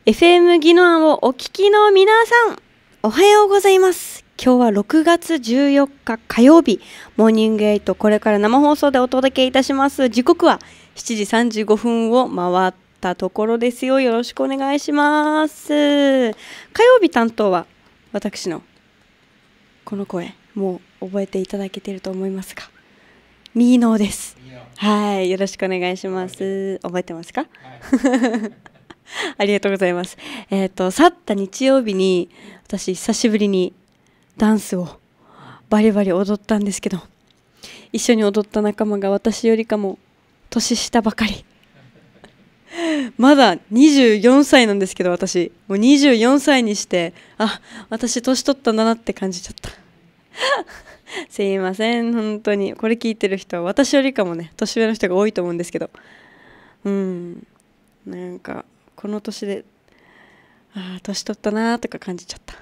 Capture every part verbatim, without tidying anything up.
エフエム 技能をお聞きの皆さん、おはようございます。今日はろくがつじゅうよっか火曜日、モーニングエイト、これから生放送でお届けいたします。時刻はしちじさんじゅうごふんを回ったところですよ。よろしくお願いします。火曜日担当は私のこの声、もう覚えていただけていると思いますが、ミーノーです。はい、よろしくお願いします。覚えてますか？はいありがとうございます。えっと、去った日曜日に私久しぶりにダンスをバリバリ踊ったんですけど、一緒に踊った仲間が私よりかも年下ばかり。まだにじゅうよんさいなんですけど、私もうにじゅうよんさいにして、あ、私年取ったんだなって感じちゃった。すいません、本当にこれ聞いてる人は私よりかもね年上の人が多いと思うんですけど、うんなんかこの年でああ年取ったなーとか感じちゃった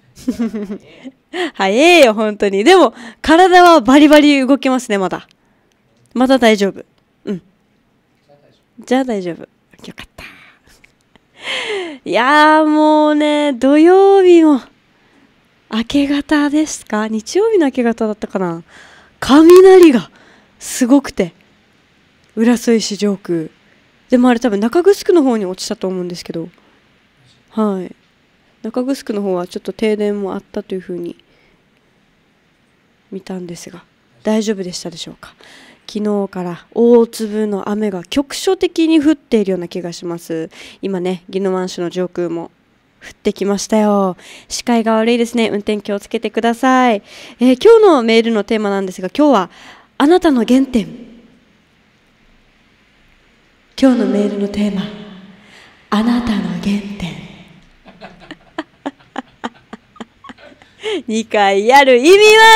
早えよ本当に。でも体はバリバリ動きますね。まだまだ大丈夫。うんじゃあ大丈夫。よかったいやーもうね、土曜日も明け方ですか、日曜日の明け方だったかな、雷がすごくて、浦添市上空でもあれ多分中城の方に落ちたと思うんですけど、はい中城の方はちょっと停電もあったというふうに見たんですが、大丈夫でしたでしょうか。昨日から大粒の雨が局所的に降っているような気がします。今ね、宜野湾市の上空も降ってきましたよ。視界が悪いですね。運転気をつけてください。えー、今日のメールのテーマなんですが、今日はあなたの原点。今日のメールのテーマ、あなたの原点にかいやる意味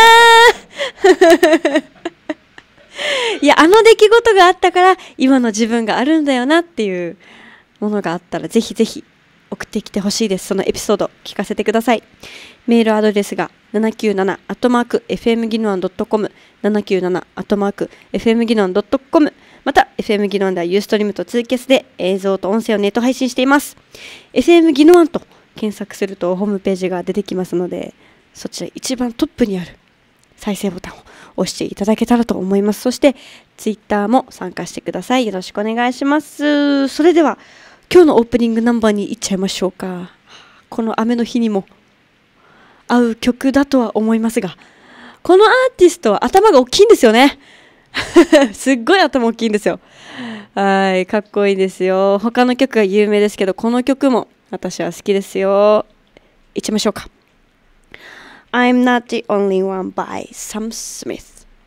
はいや、あの出来事があったから今の自分があるんだよなっていうものがあったら、ぜひぜひ送ってきてほしいです。そのエピソード聞かせてください。メールアドレスがななきゅうななアットマークエフエムギノワンドットコム、ななきゅうななアットマークエフエムギノワンドットコム、また エフエム ギノワンではユーストリームとツーキャスで映像と音声をネット配信しています。 エフエム ギノワンと検索するとホームページが出てきますので、そちら一番トップにある再生ボタンを押していただけたらと思います。そしてツイッターも参加してください。よろしくお願いします。それでは今日のオープニングナンバーに行っちゃいましょうか。この雨の日にも合う曲だとは思いますが、このアーティストは頭が大きいんですよねすっごい頭大きいんですよ。はい、かっこいいですよ。他の曲が有名ですけど、この曲も私は好きですよ。いっちゃいましょうか。 I'm not the only one by Sam Smith。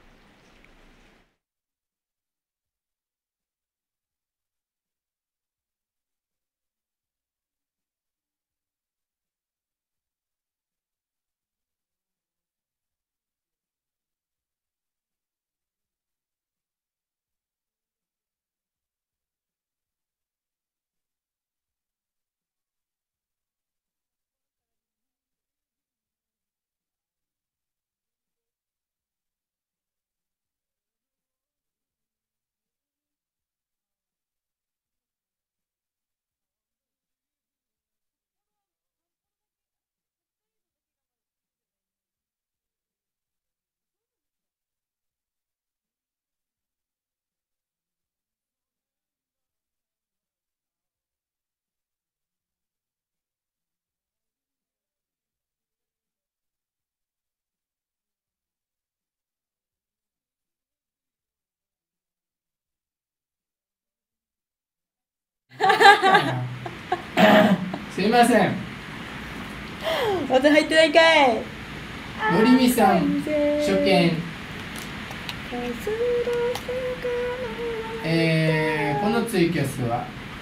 すいません。 また入ってないかい。 のりみさん初見。えー、このツイキャスは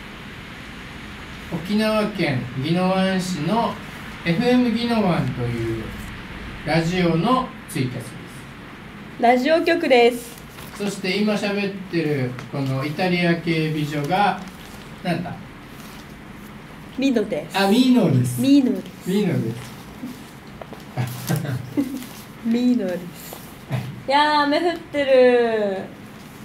沖縄県宜野湾市の エフエム 宜野湾というラジオのツイキャスです。 ラジオ局です。 そして今喋ってるこのイタリア系美女がなんだ、 ミノです。 あ、ミーノです。 ミノです。 ミーノですミノです。いやー、雨降ってる。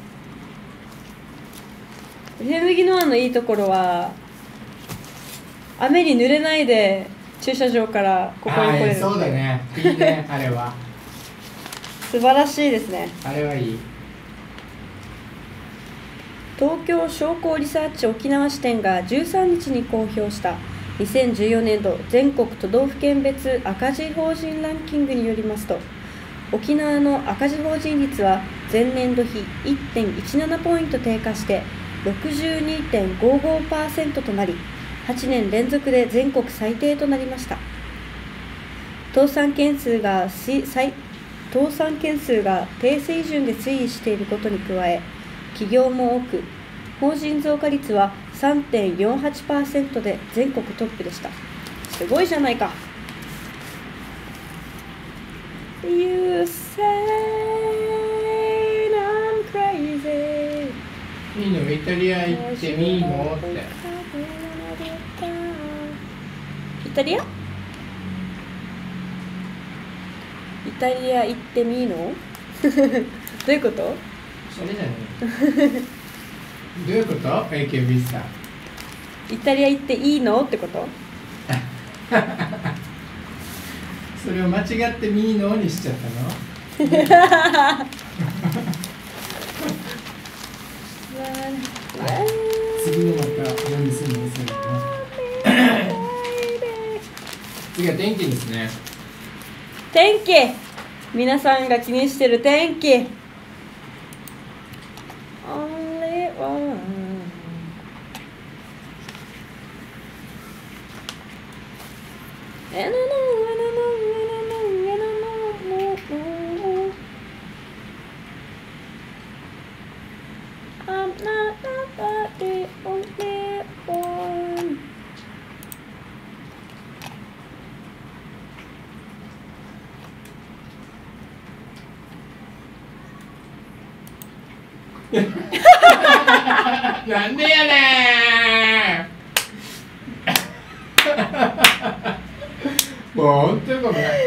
エフエム 宜野湾のいいところは雨に濡れないで駐車場からここに来れるって。 そうだね、いいねあれは素晴らしいですね。 あれはいい。 東京商工リサーチ沖縄支店がじゅうさんにちに公表したにせんじゅうよねんど全国都道府県別赤字法人ランキングによりますと、沖縄の赤字法人率は前年度比 いってんいちなな ポイント低下して ろくじゅうにてんごごパーセント となり、はちねん連続で全国最低となりました。倒産件数がし最倒産件数が低水準で推移していることに加え、企業も多く、法人増加率は さんてんよんはちパーセント で全国トップでした。すごいじゃないか。You say I'm crazy。 いいの、イタリア行ってみーのって。 イタリアイタリア行ってみーのどういうこと？ それじゃねえどういうこと？ エーケービー さんイタリア行っていいのってこと？ それを間違ってミーノにしちゃったの？次のまた読みすぎにするの次は天気ですね。 天気、皆さんが気にしてる天気。Only one。And I know, and I know, and I know, and I know, I'm not the only one。 なんでやねーもう本当にごめん。できる。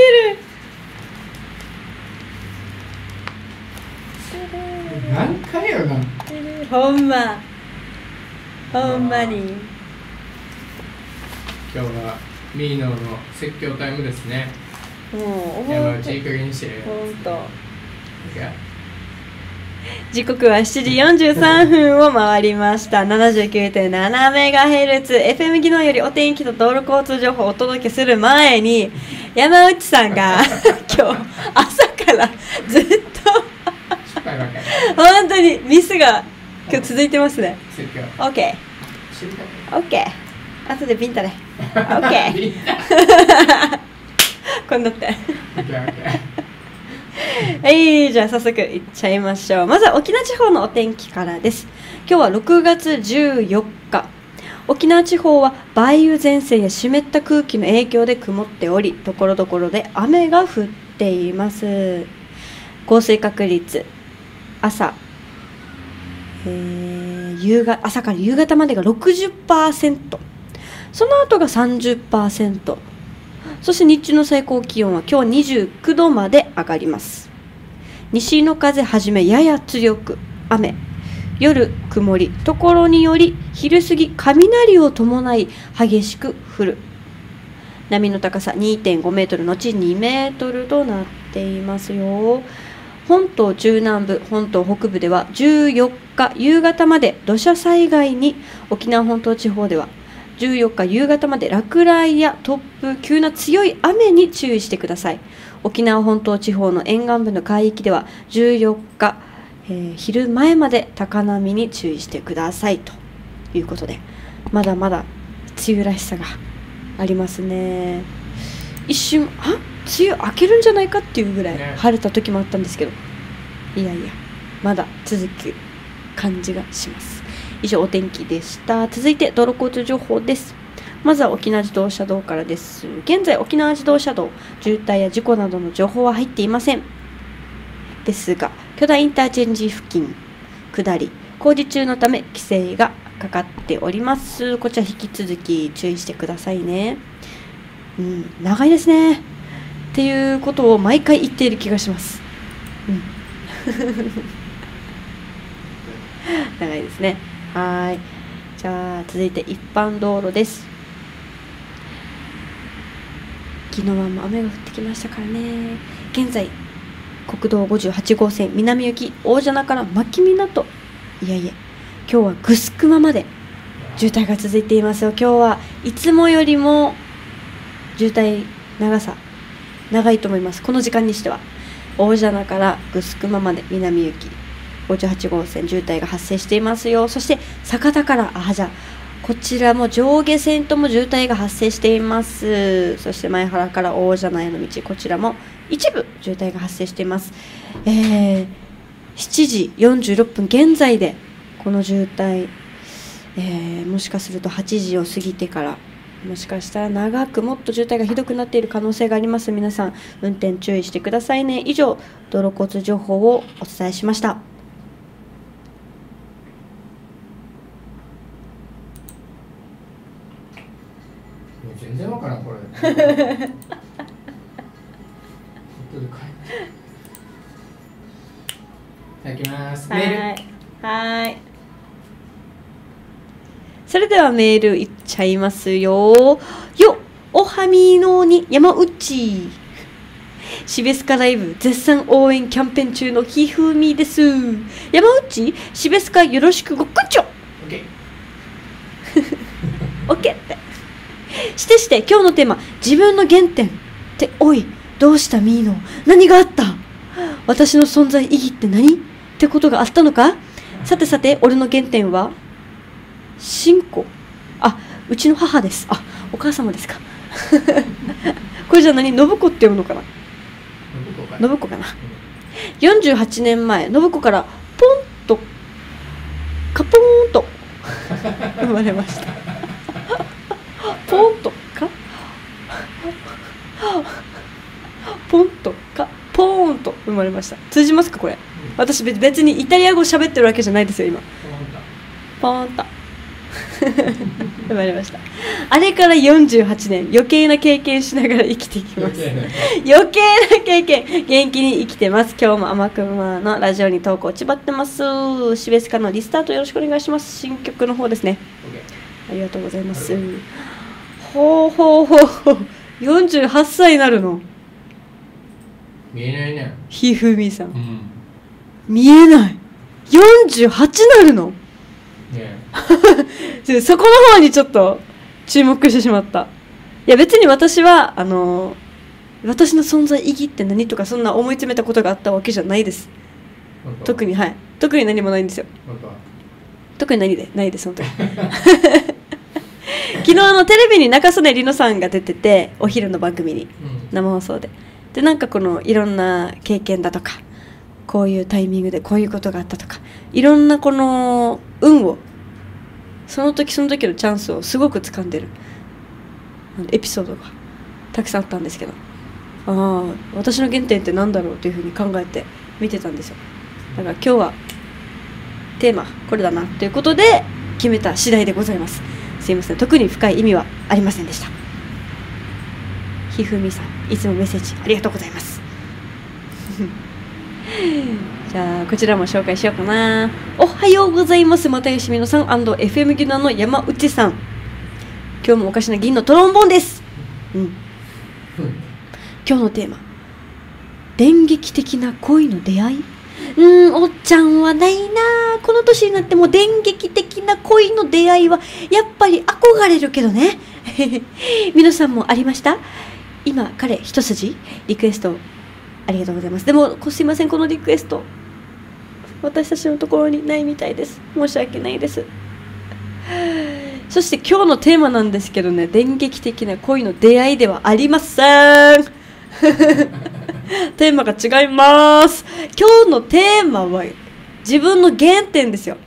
何回よな。 ほんま。ほんまに。 今日はミーノの説教タイムですね。 もう山内いい加減にしてる。 ほんと。時刻はしちじよんじゅうさんぷんを回りました。 ななじゅうきゅうてんななメガヘルツ エフエム 技能よりお天気と道路交通情報をお届けする前に、山内さんが今日朝からずっと本当にミスが今日続いてますね。 OK OK 後でビンタね。 OK こんなってはい、じゃあ早速いっちゃいましょう。まずは沖縄地方のお天気からです。今日はろくがつじゅうよっか、沖縄地方は梅雨前線や湿った空気の影響で曇っており、ところどころで雨が降っています。降水確率、朝、えー、夕が朝から夕方までが ろくじゅっパーセント、その後が さんじゅっパーセント、そして日中の最高気温は今日にじゅうきゅうどまで上がります。西の風はじめやや強く雨、夜曇り、ところにより昼過ぎ雷を伴い激しく降る。波の高さ にてんごメートルのちにメートルとなっていますよ。本島中南部、本島北部ではじゅうよっか夕方まで土砂災害に、沖縄本島地方ではじゅうよっか夕方まで落雷や突風、急な強い雨に注意してください。沖縄本島地方の沿岸部の海域ではじゅうよっか、えー、昼前まで高波に注意してくださいということで、まだまだ梅雨らしさがありますね。一瞬あ梅雨明けるんじゃないかっていうぐらい晴れた時もあったんですけど、いやいやまだ続く感じがします。以上お天気でした。続いて道路交通情報です。まずは沖縄自動車道からです。現在沖縄自動車道、渋滞や事故などの情報は入っていません。ですが巨大インターチェンジ付近下り工事中のため規制がかかっております。こちら引き続き注意してくださいね。うん、長いですねっていうことを毎回言っている気がします。うん、長いですね。はい、じゃあ続いて一般道路です。 宜野湾も雨が降ってきましたからね。現在国道ごじゅうはちごうせん南行き大蛇名から牧港、いやいや今日はグスクマまで渋滞が続いていますよ。今日はいつもよりも渋滞長さ長いと思います。この時間にしては大蛇名からグスクマまで南行きごじゅうはちごうせん渋滞が発生していますよ。そして酒田からアハジャ、こちらも上下線とも渋滞が発生しています。そして前原から大蛇名への道、こちらも一部渋滞が発生しています。えー、しちじよんじゅうろっぷん現在でこの渋滞、えー、もしかするとはちじを過ぎてからもしかしたら長くもっと渋滞がひどくなっている可能性があります。皆さん運転注意してくださいね。以上道路交通情報をお伝えしました。 全然わからんこれ。後で帰っていただきます。メール。 はい。それではメールいっちゃいますよ。よ、おはみのに山内。シベスカライブ絶賛応援キャンペーン中のひふみです。山内、シベスカよろしくごっくんちょ。 オッケー。オッケーって。してして今日のテーマ、自分の原点っておいどうしたミーノ、何があった、私の存在意義って何ってことがあったのか。さてさて俺の原点は信子、あ、うちの母です。あ、お母様ですか。これじゃあ何、信子って読むのかな。信子かな。よんじゅうはちねんまえ信子からポンとカポーンと生まれました。ポンとかポンとかポーンと生まれました。通じますかこれ。私別にイタリア語喋ってるわけじゃないですよ今。ポーンと生まれました。あれからよんじゅうはちねん余計な経験しながら生きていきます。余計な経験、元気に生きてます。今日も甘くまのラジオに投稿ちばってます。シベスカのリスタートよろしくお願いします。新曲の方ですね。ありがとうございます。ほうほうほうほう、よんじゅうはっさいになるの。 見えないね。 ひふみさん、 うん、 見えない。よんじゅうはちなるの、ね、そこの方にちょっと注目してしまった。いや別に私はあの私の存在意義って何とかそんな思い詰めたことがあったわけじゃないです。特に、はい、特に何もないんですよ。特に何でないです本当に。昨日のテレビに中曽根里乃さんが出てて、お昼の番組に、うん、生放送ででなんかこのいろんな経験だとか、こういうタイミングでこういうことがあったとか、いろんなこの運をその時その時のチャンスをすごく掴んでるエピソードがたくさんあったんですけど、ああ私の原点って何だろうというふうに考えて見てたんですよ。だから今日はテーマこれだなということで決めた次第でございます。すいません、特に深い意味はありませんでした。ひふみさんいつもメッセージありがとうございます。じゃあこちらも紹介しようかな。おはようございます。又吉美乃さん &エフエム ギノの山内さん、今日もおかしな銀のトロンボンです、うん、今日のテーマ、電撃的な恋の出会い。うーん、おっちゃんはないな。この年になっても電撃的な恋の出会いはやっぱり憧れるけどね。皆さんもありました？今彼一筋リクエストありがとうございます。でもすいません、このリクエスト私たちのところにないみたいです。申し訳ないです。そして今日のテーマなんですけどね、電撃的な恋の出会いではありません。テーマが違います。今日のテーマは自分の原点ですよ。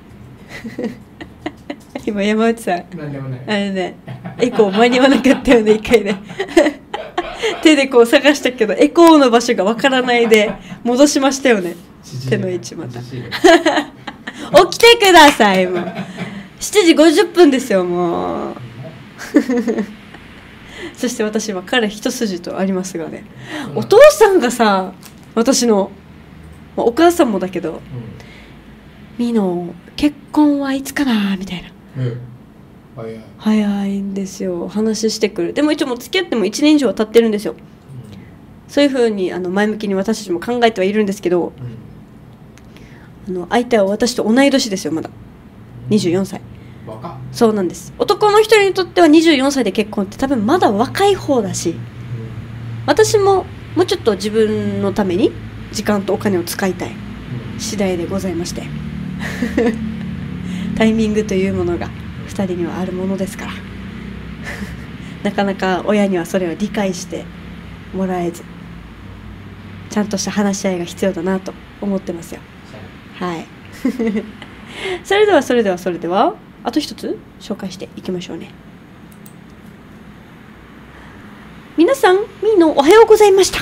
今山内さん何でもない、 あれね、エコー間に合わなかったよね一回ね。手でこう探したけどエコーの場所がわからないで戻しましたよね。手の位置また。起きてください。もうしちじごじゅっぷんですよもう。そして私は彼一筋とありますがね、お父さんがさ、私のお母さんもだけど、うん、ミノ結婚はいつかなみたいな、うん、 早い。 早いんですよ。話してくる。でも一応もう付き合ってもいちねん以上は経ってるんですよ。そういうふうにあの前向きに私たちも考えてはいるんですけど、 うん、 あの相手は私と同い年ですよ。まだにじゅうよんさい。 若っ。 そうなんです。男の人にとってはにじゅうよんさいで結婚って多分まだ若い方だし、私ももうちょっと自分のために時間とお金を使いたい次第でございましてタイミングというものがふたりにはあるものですからなかなか親にはそれを理解してもらえず、ちゃんとした話し合いが必要だなと思ってますよ。はいそれではそれではそれではあと一つ紹介していきましょうね。皆さんみんなおはようございました。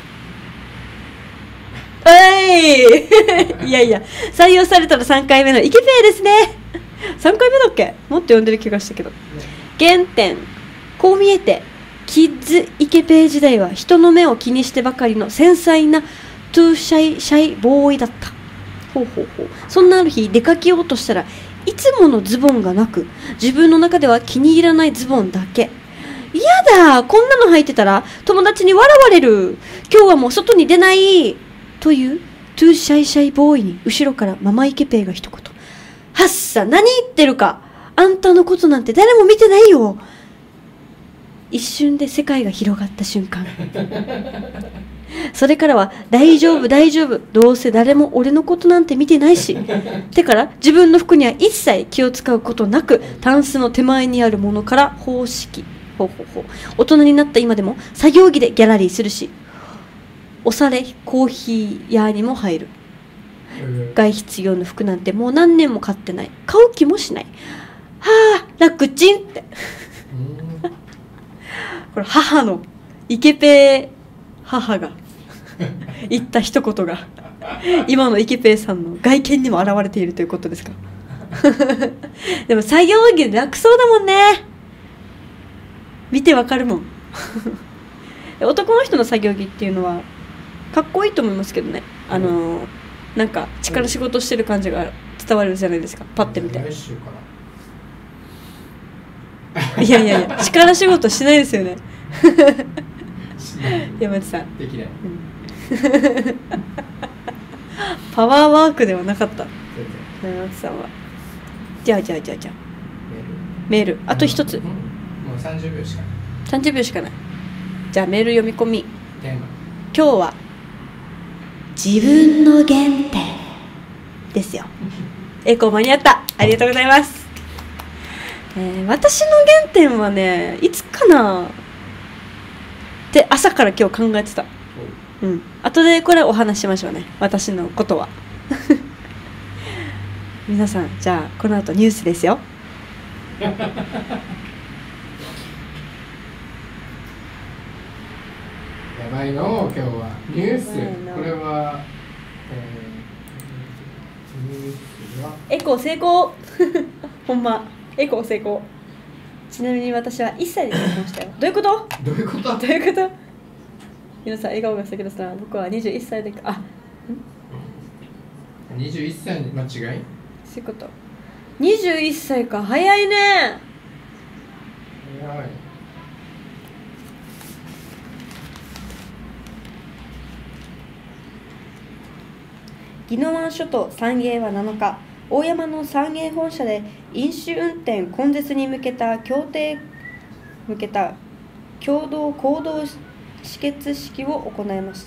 えいいやいや、採用されたらさんかいめのイケペイですね。さんかいめだっけ、もっと呼んでる気がしたけど。原点、こう見えてキッズイケペイ時代は人の目を気にしてばかりの繊細なトゥーシャイシャイボーイだった。ほうほうほう。そんなある日出かけようとしたらいつものズボンがなく、自分の中では気に入らないズボンだけ。やだ、こんなの履いてたら友達に笑われる。今日はもう外に出ないというトゥーシャイシャイボーイに後ろからママイケペイが一言。はっさ、何言ってるか。あんたのことなんて誰も見てないよ。一瞬で世界が広がった瞬間それからは大丈夫大丈夫、どうせ誰も俺のことなんて見てないし。てから自分の服には一切気を使うことなく、タンスの手前にあるものから方式。ほうほうほう。大人になった今でも作業着でギャラリーするし、おしゃれコーヒー屋にも入る。外出用の服なんてもう何年も買ってない。買う気もしない。はあ、楽ちんってこれ母のイケペイ母が言った一言が今のイケペイさんの外見にも現れているということですかでも作業着で楽そうだもんね。見てわかるもん男の人の作業着っていうのはかっこいいと思いますけどね。あのー、なんか力仕事してる感じが伝わるじゃないですか、パッて見て。いやいやいや、力仕事しないですよね山内さんできない、うん、パワーワークではなかった山内さんは。じゃあじゃあじゃあじゃあメール、あと一つ、うん、もうさんじゅうびょうしかない。 さんじゅうびょうしかない。じゃあメール読み込み。 テーマ、 今日は自分の原点ですよ。エコー間に合った。ありがとうございます。えー、私の原点はね、いつかなって朝から今日考えてた。うん。後でこれお話ししましょうね。私のことは。皆さん、じゃあこの後ニュースですよ。 やばいの今日はニュース。これは、えー、ニュースはエコー成功ほんまエコー成功。ちなみに私はいっさいで結婚したよ。どういうこと？ どういうこと？ どういうこと？皆さん笑顔が素敵ですな。僕はにじゅういっさいで、あ、ん？ にじゅういっさいに間違い？そういうこと。にじゅういっさいか、早いね。 早い。 宜野湾諸島三芸はなのか、大山の三芸本社で飲酒運転根絶に向けた協定向けた共同行動止血式を行いました。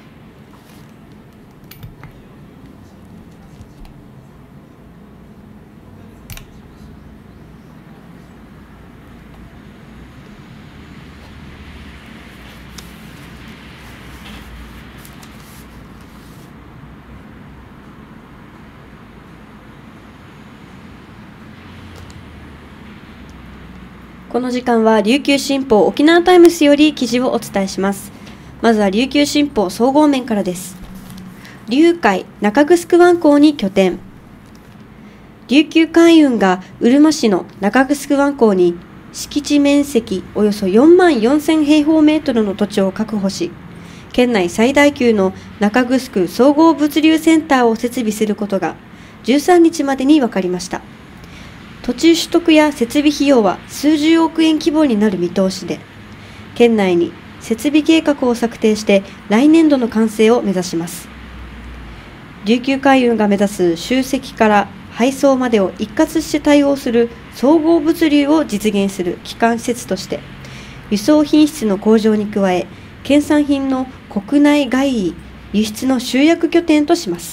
この時間は琉球新報沖縄タイムスより記事をお伝えします。まずは琉球新報総合面からです。琉海中城湾港に拠点。琉球海運がうるま市の中城湾港に敷地面積およそよんまんよんせんへいほうメートルの土地を確保し、県内最大級の中城総合物流センターを設備することがじゅうさんにちまでに分かりました。 土地取得や設備費用は数十億円規模になる見通しで、県内に設備計画を策定して来年度の完成を目指します。琉球海運が目指す集積から配送までを一括して対応する総合物流を実現する基幹施設として、輸送品質の向上に加え、県産品の国内外移輸出の集約拠点とします。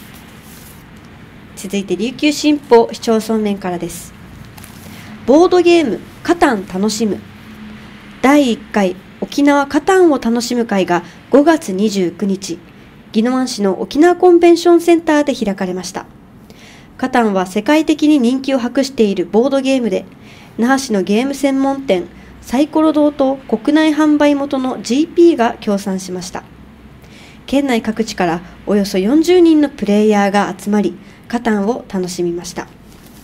続いて琉球新報市町村面からです。ボードゲームカタン楽しむだいいっかい沖縄カタンを楽しむ会がごがつにじゅうくにち、宜野湾市の沖縄コンベンションセンターで開かれました。カタンは世界的に人気を博しているボードゲームで、那覇市のゲーム専門店サイコロ堂と国内販売元の ジーピー が協賛しました。県内各地からおよそよんじゅうにんのプレイヤーが集まり、カタンを楽しみました。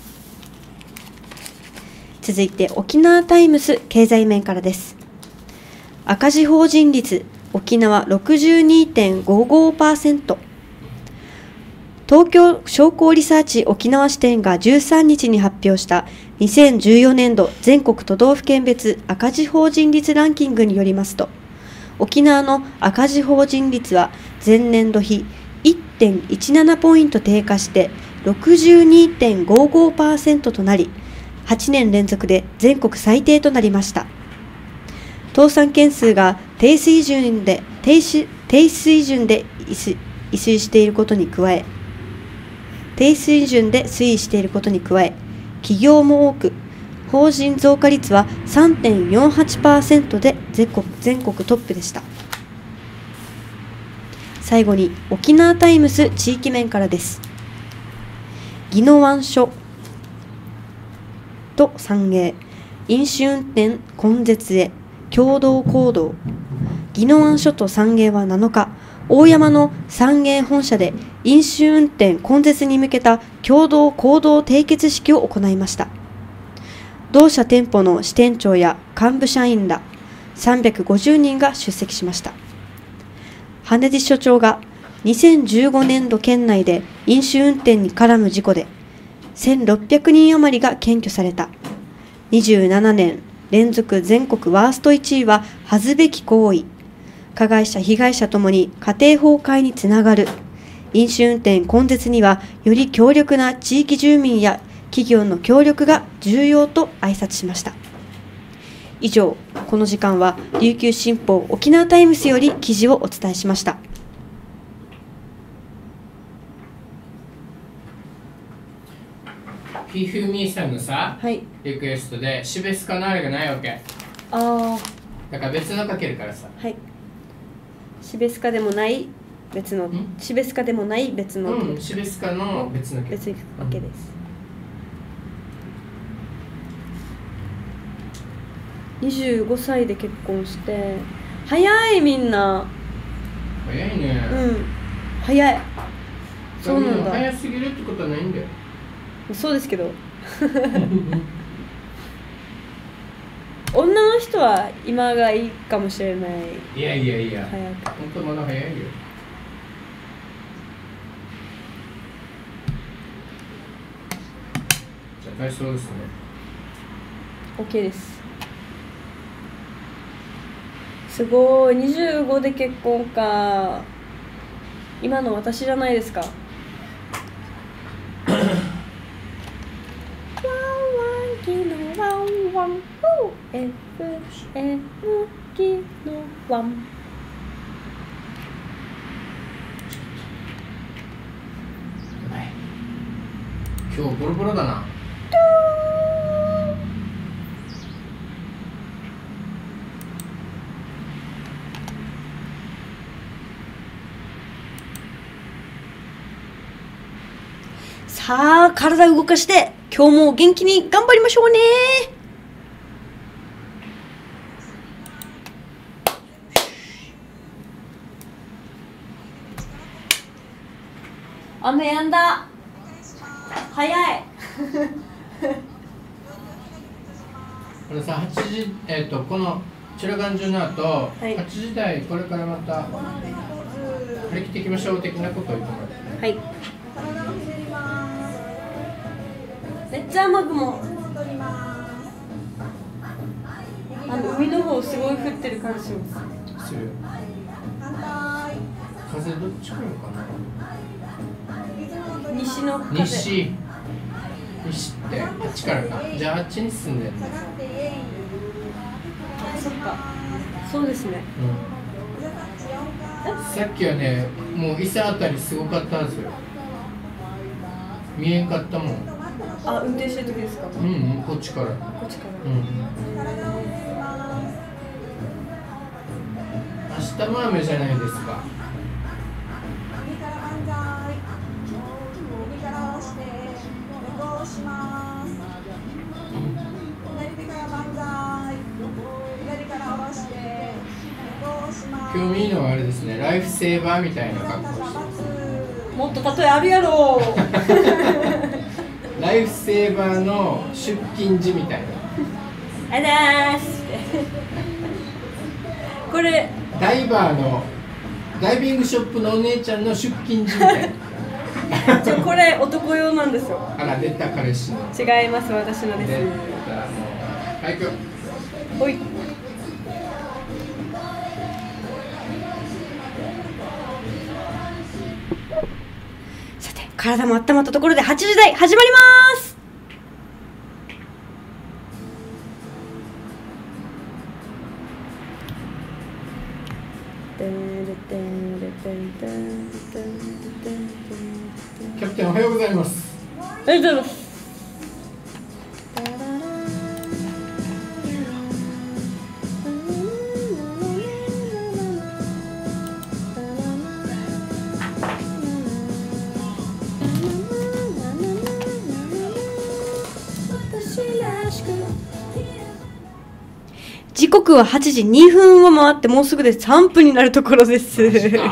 続いて沖縄タイムス経済面からです。赤字法人率沖縄 ろくじゅうにてんごごパーセント。 東京商工リサーチ沖縄支店がじゅうさんにちに発表したにせんじゅうよねんど全国都道府県別赤字法人率ランキングによりますと、沖縄の赤字法人率は前年度比 いってんいちなな ポイント低下して ろくじゅうにてんごごパーセント となり、はちねん連続で全国最低となりました。倒産件数が低水準で低低水準で推移していることに加え低水準で推移していることに加え企業も多く、法人増加率は さんてんよんはちパーセント で全国、全国トップでした。最後に沖縄タイムス地域面からです。宜野湾署と三栄、飲酒運転根絶へ共同行動。宜野湾署と三栄はなのか、大山の三栄本社で飲酒運転根絶に向けた共同行動締結式を行いました。同社店舗の支店長や幹部社員らさんびゃくごじゅうにんが出席しました。羽地署長がにせんじゅうごねんど県内で飲酒運転に絡む事故でせんろっぴゃくにん余りが検挙された。にじゅうななねん連続全国ワーストいちいは恥ずべき行為。加害者被害者ともに家庭崩壊につながる。飲酒運転根絶にはより強力な地域住民や企業の協力が重要と挨拶しました。以上、この時間は琉球新報沖縄タイムスより記事をお伝えしました。 ひふみさんのさ、 はい、 リクエストでシベスカのあれがないわけ。 ああ、 だから別のかけるからさ。 はい。シベスカでもない別の、シベスカでもない別の、 うん、シベスカの別の曲。 別わけです。にじゅうごさいで結婚して早い、みんな早いね。 うん、早い。そうなんだ。 早すぎるってことはないんだよ。 そうですけど女の人は今がいいかもしれない。 いやいやいや、 早く。 本当まだ早いよ。じゃあ体操ですね。 OK です。すごい、にじゅうごで結婚か。今の私じゃないですか。ワンワンキのワンワン エフエム キのワン。 やばい、今日ボロボロだな。 さあ、体動かして今日も元気に頑張りましょうね。雨やんだ。早いこれさ、はちじ、えっ、ー、とこのチュラガンジュの後、はい、はちじ台これからまた張り切っていきましょう的なことを言ってもらって。 はい。 めっちゃ雨雲。あの海の方すごい降ってる感じします。 する。風どっち来るのかな。 西の風。 西。西ってあっちからか。じゃああっちに進んでる。 そっか。そうですね。 うん。さっきはね、もう伊勢あたりすごかったんですよ。見えんかったもん。 あ、運転してる時ですか。 うんうん、こっちから。こっちから。 うん。明日も雨じゃないですか。今日見るのはあれですね、ライフセーバーみたいな格好してる。 もっと例えあるやろライフセーバーの出勤時みたいな。 ありがとうございますこれダイバーのダイビングショップのお姉ちゃんの出勤時みたいな。 ちょこれ男用なんですよ。 あら出た彼氏の。 違います、私のです。 出たもう。はい、行く。 ほい。さて、体も温まったところではちじ台始まります。 キャプテンおはようございます。 ありがとうございます。時刻ははちじにふんを回ってもうすぐでさんぷんになるところです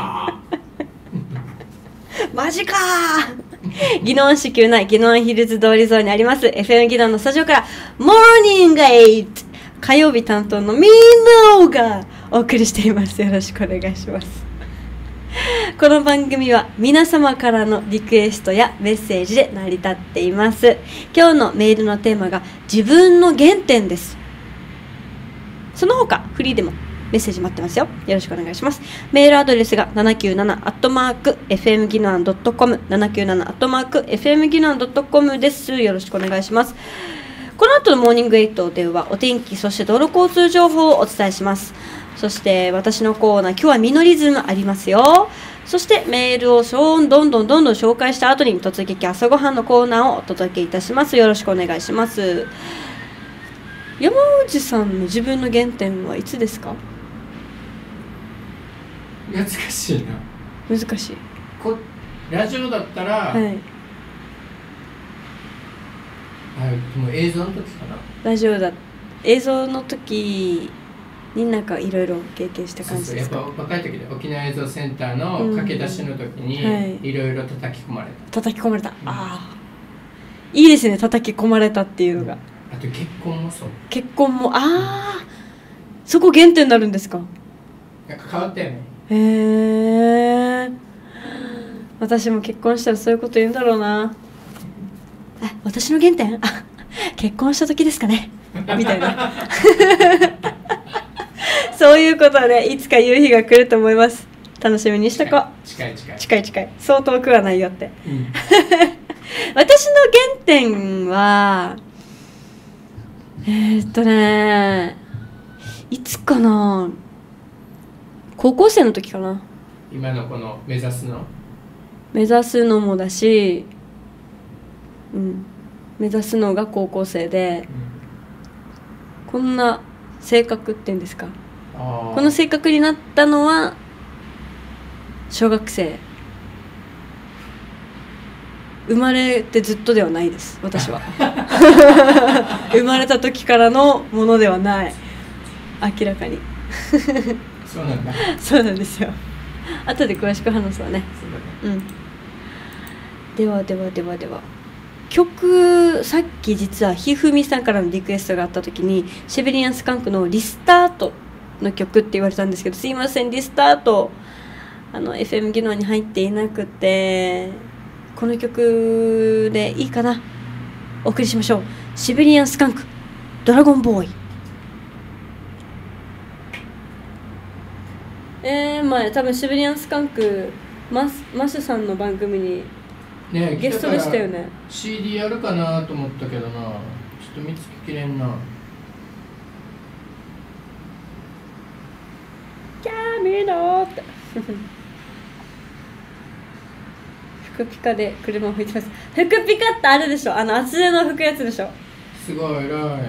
マジかー宜野湾市急内宜野湾ヒルズ通り沿いにあります エフエム 宜野湾のスタジオからモーニングエイト火曜日担当のみんながお送りしています。よろしくお願いします。この番組は皆様からのリクエストやメッセージで成り立っています。今日のメールのテーマが自分の原点です。その他フリーでもメッセージ待ってますよ。よろしくお願いします。メールアドレスがななきゅうななアットマークエフエムギノワンドットコム ななきゅうななアットマークエフエムギノワンドットコム です。よろしくお願いします。この後のモーニングエイトではお天気、そして道路交通情報をお伝えします。そして私のコーナー、今日はミノリズムありますよ。そしてメールをどんどんどんどん紹介した後に突撃朝ごはんのコーナーをお届けいたします。よろしくお願いします。山内さんの自分の原点はいつですか？ 難しいな。 難しい。 こラジオだったら、 はい、 はい、もう映像の時かな。 ラジオだ映像の時になんかいろいろ経験した感じですか？ そうそう、やっぱ若い時で沖縄映像センターの駆け出しの時にいろいろ叩き込まれた。 叩き込まれた。うん、ああ、いいですね、叩き込まれたっていうのが。うん、 あと結婚もそう。 結婚も、ああ、そこ原点になるんですか？ なんか変わったよね。 へえ。私も結婚したらそういうこと言うんだろうな。あ、私の原点？あ、結婚した時ですかねみたいなそういうことでいつか言う日が来ると思います。楽しみにしとこう。 近い近い近い近い、そう遠くはないよって、うん、私の原点はえー、っとねいつかな、高校生の時かな。 今のこの目指すの目指すのもだし、うん、目指すのが高校生で、うん、こんな性格っていうんですか、この性格になったのは小学生、生まれてずっとではないです、私は生まれた時からのものではない、明らかにそうなんだそうなんですよ。後で詳しく話すわね。うん。ではではではでは曲、さっき実はひふみさんからのリクエストがあった時にシベリアンスカンクのリスタートの曲って言われたんですけど、すいません、リスタートあの エフエム 技能に入っていなくて、この曲でいいかな。 お送りしましょう。シベリアンスカンクドラゴンボーイ。えー、前多分シベリアンスカンクマスマシュさんの番組にねゲストでしたよね。 シーディー やるかなと思ったけどな、ちょっと見つけきれんな。 キャーミーノーって服ピカで車を拭いてます。服ピカってあるでしょ、あの厚手の拭くやつでしょ。 すごい偉い。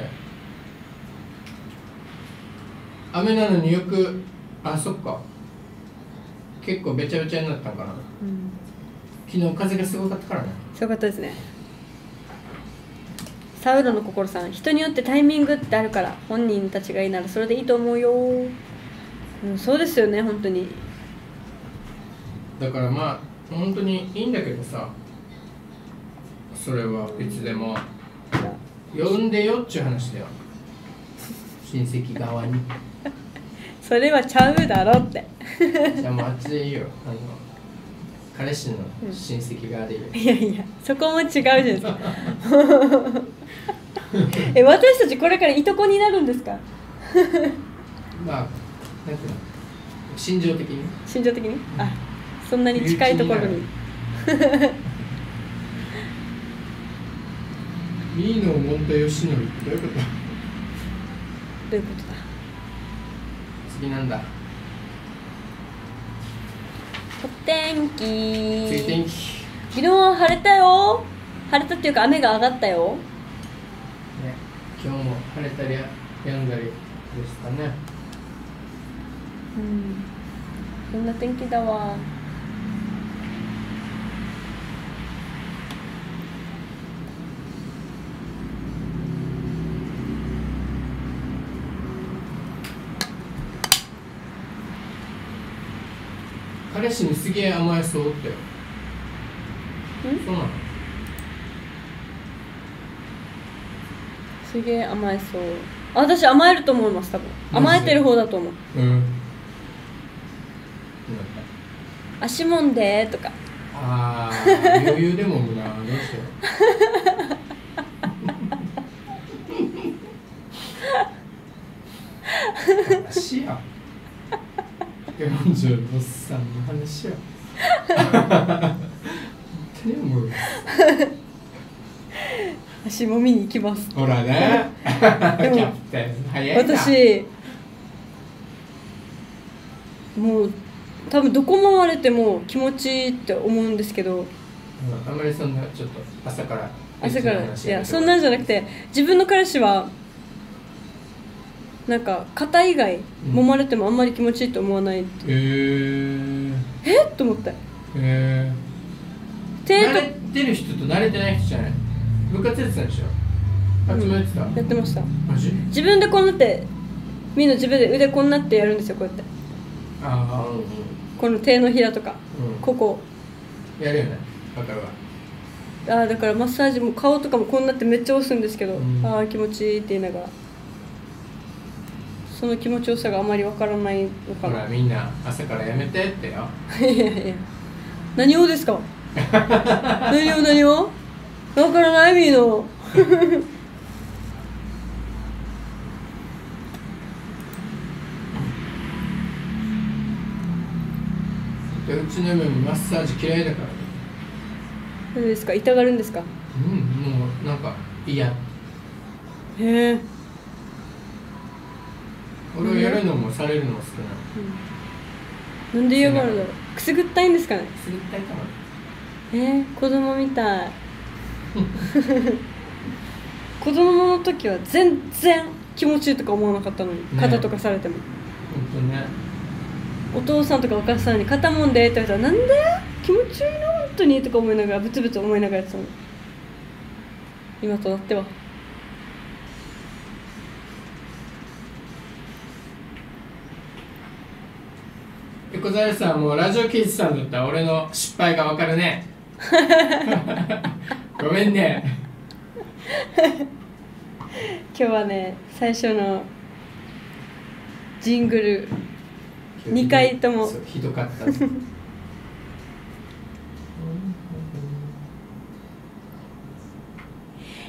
雨なのによく、あ、そっか、結構べちゃべちゃになったんかな、うん、昨日風がすごかったからね。 すごかったですね。サウロの心さん、人によってタイミングってあるから本人たちがいいならそれでいいと思うよ。うん、そうですよね、本当に。 だからまあ本当にいいんだけどさ、それはいつでも呼んでよっちゅう話だよ、親戚側に。 それはちゃうだろって。 じゃあもうあっちでいいよ、あの彼氏の親戚側でいいよ、 うん、いやいや、そこも違うじゃないですか。え、私たちこれからいとこになるんですか？ まあ、なんていうの、心情的に心情的に、うん、あ、そんなに近いところに。 いいのをもんたよしのりってどういうこと？どういうことだ？ 次なんだ。 お天気。 次天気。 昨日晴れたよ。晴れたっていうか雨が上がったよ。ね、 今日も晴れたりやんだりですかね。 うん。そんな天気だわ。 彼氏にすげえ甘えそうって。そうなの？ すげえ甘えそう。あ、私甘えると思います、多分。甘えてる方だと思う。 うん。 足もんでーとか。 ああ、余裕でもむな、どうしよう。話や。よんじゅうのおっさんの話や。本当に思う。 足もみに行きます。 ほらね。でもキャプテン早いな。 私もう多分どこ回れても気持ちいいって思うんですけど、 うん、あんまりそんなちょっと朝から朝からいやそんなんじゃなくて、自分の彼氏はなんか肩以外揉まれてもあんまり気持ちいいと思わないって。へ、うん、えー、えっと思って。へえ。 慣れてる人と慣れてない人じゃない？部活やってたんでしょ？あっちもやってた？ やってました。 マジ？ 自分でこうなってみんな自分で腕こんなってやるんですよ、こうやって。 ああ、うんうん、 この手のひらとか、うん、ここやるよね、わかるわ。 ああ、だからマッサージも顔とかもこんなってめっちゃ押すんですけど、うん、ああ気持ちいいって言いながら、その気持ちよさがあまりわからないのかな。 ほらみんな朝からやめてってよ。 いやいや、何をですか？何を何をわからないみーの。 うちの嫁もマッサージ嫌いだからね。 何ですか？痛がるんですか？ うん、もうなんか嫌。へえ。 俺はやるのもされるのも好きなの、 うん、なんで嫌がるんだろう。くすぐったいんですかね。 くすぐったいかも。 えー、子供みたい。子供の時は全然気持ちいいとか思わなかったのに、ね、肩とかされても。 本当ね。 お父さんとかお母さんに肩もんでって言われたら、なんで気持ちいいな本当にとか思いながらブツブツ思いながらやってたの。今となっては。 小沢さんもラジオ聞いてたんだったら俺の失敗がわかるね。ごめんね。 今日はね、最初のジングルにかいともひどかった。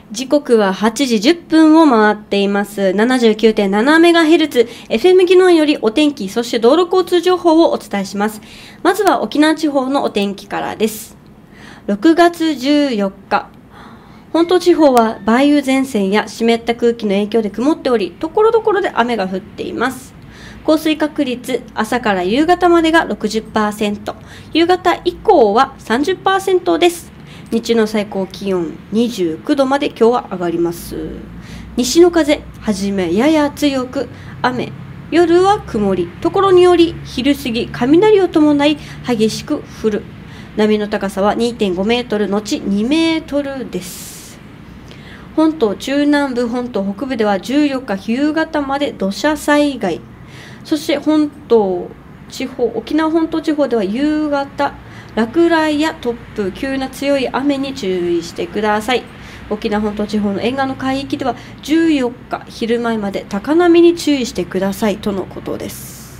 時刻ははちじじゅっぷんを回っています。ななじゅうきゅうてんななメガヘルツ、エフエム 技能よりお天気、そして道路交通情報をお伝えします。まずは沖縄地方のお天気からです。ろくがつじゅうよっか、本島地方は梅雨前線や湿った空気の影響で曇っており、ところどころで雨が降っています。降水確率、朝から夕方までが ろくじゅっパーセント、夕方以降は さんじゅっパーセント です。日中の最高気温にじゅうくどまで今日は上がります。西の風、はじめやや強く、雨、夜は曇り、ところにより昼過ぎ雷を伴い激しく降る。波の高さは にてんごメートルのちにメートルです。本島中南部、本島北部ではじゅうよっか夕方まで土砂災害、そして本島地方、沖縄本島地方では夕方落雷や突風、急な強い雨に注意してください。沖縄本島地方の沿岸の海域ではじゅうよっか昼前まで高波に注意してくださいとのことです。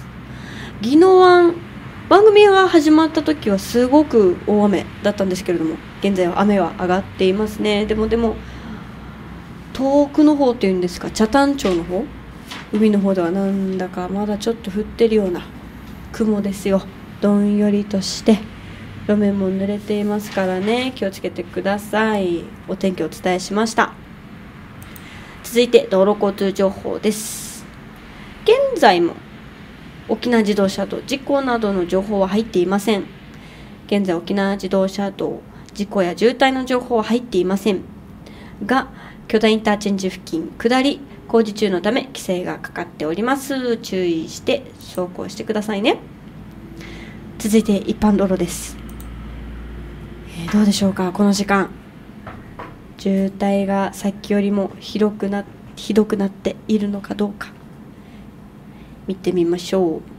宜野湾、番組が始まった時はすごく大雨だったんですけれども、現在は雨は上がっていますね。でもでも遠くの方っていうんですか、北谷町の方、海の方ではなんだかまだちょっと降ってるような雲ですよ。どんよりとして路面も濡れていますからね、気をつけてください。お天気をお伝えしました。続いて道路交通情報です。現在も沖縄自動車道事故などの情報は入っていません。現在沖縄自動車道事故や渋滞の情報は入っていませんが、巨大インターチェンジ付近下り工事中のため規制がかかっております。注意して走行してくださいね。続いて一般道路です。えー、どうでしょうか、この時間渋滞がさっきよりも広くなひどくなっているのかどうか見てみましょう。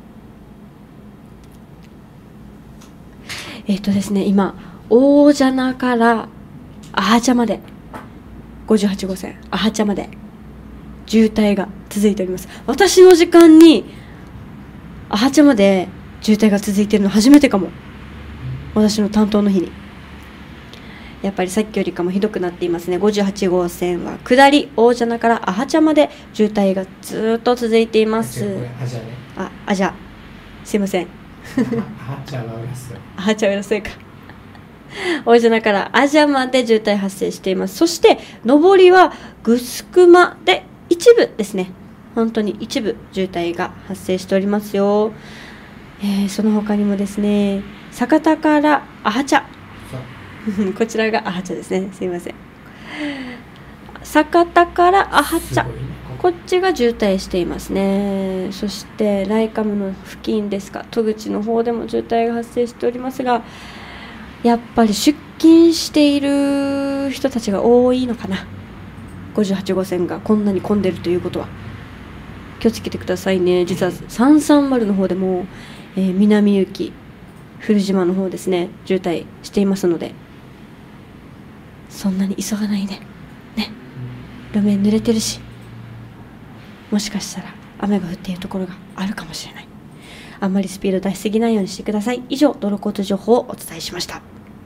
えっとですね、今大蛇名からアハチャまでごじゅうはちごうせんアハチャまで渋滞が続いております。私の時間にアハチャまで渋滞が続いているの初めてかも。私の担当の日にやっぱりさっきよりかもひどくなっていますね。ごじゅうはちごうせんは下り大蛇名からアハチャまで渋滞がずっと続いています。あ、あじゃすいませんアハチャは浦添アハチャ浦添か大蛇名からアジャまで渋滞発生しています。そして上りはグスクマで一部ですね、本当に一部渋滞が発生しておりますよ。えー、その他にもですね、酒田からアハチャこちらがアハチャですね、すいません。酒田からアハチャ、こっちが渋滞していますね。そしてライカムの付近ですか、戸口の方でも渋滞が発生しておりますが、やっぱり出勤している人たちが多いのかな。ごじゅうはちごうせんがこんなに混んでるということは気をつけてくださいね。実はさんさんまるの方でも、えー、南行き古島の方ですね、渋滞していますので、そんなに急がないでね。路面濡れてるし、もしかしたら雨が降っているところがあるかもしれない。あんまりスピード出しすぎないようにしてください。以上、道路交通情報をお伝えしました。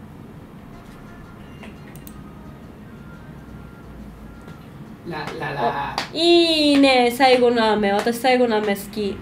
ラララいいね、最後の雨。私最後の雨好き。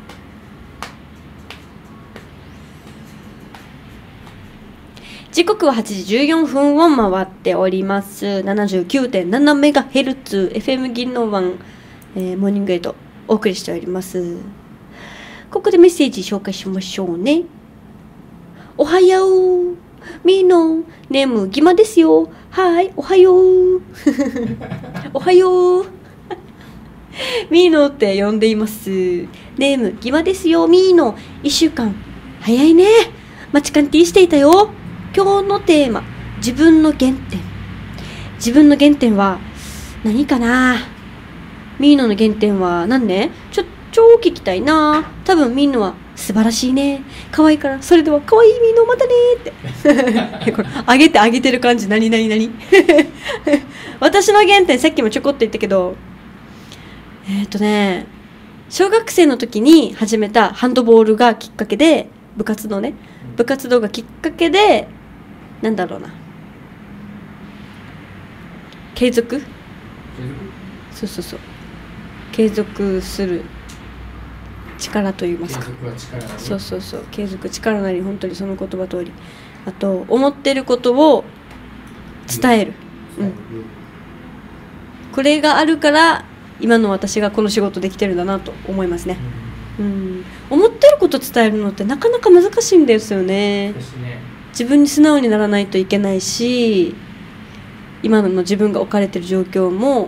時刻ははちじじゅうよんふんを回っております。 ななじゅうきゅうてんななメガヘルツ エフエム 宜野湾、えー、モーニングエイトお送りしております。ここでメッセージ紹介しましょうね。おはようみーのネームギマですよ。はい、おはようおはようみーのって呼んでいます。ネームギマですよ。みーのいっしゅうかん早いね。マチカンティーしていたよ。今日のテーマ、自分の原点。自分の原点は何かな。ミーノの原点は何ね、ちょ超聞きたいな。多分ミーノは素晴らしいね、可愛いから。それでは可愛いミーノまたねってこれ上げて上げてる感じ。何何何私の原点、さっきもちょこっと言ったけど、えっとね小学生の時に始めたハンドボールがきっかけで、部活のね部活動がきっかけで、なんだろうな、 継続、 継続そうそうそう、継続する力といいますか、 継続は力なり。 そうそうそう、継続力なり、本当にその言葉通り。あと思ってることを伝える、うん、これがあるから今の私がこの仕事できてるんだなと思いますね、うん、思ってること伝えるのってなかなか難しいんですよね。 ですね。 自分に素直にならないといけないし、今の自分が置かれてる状況も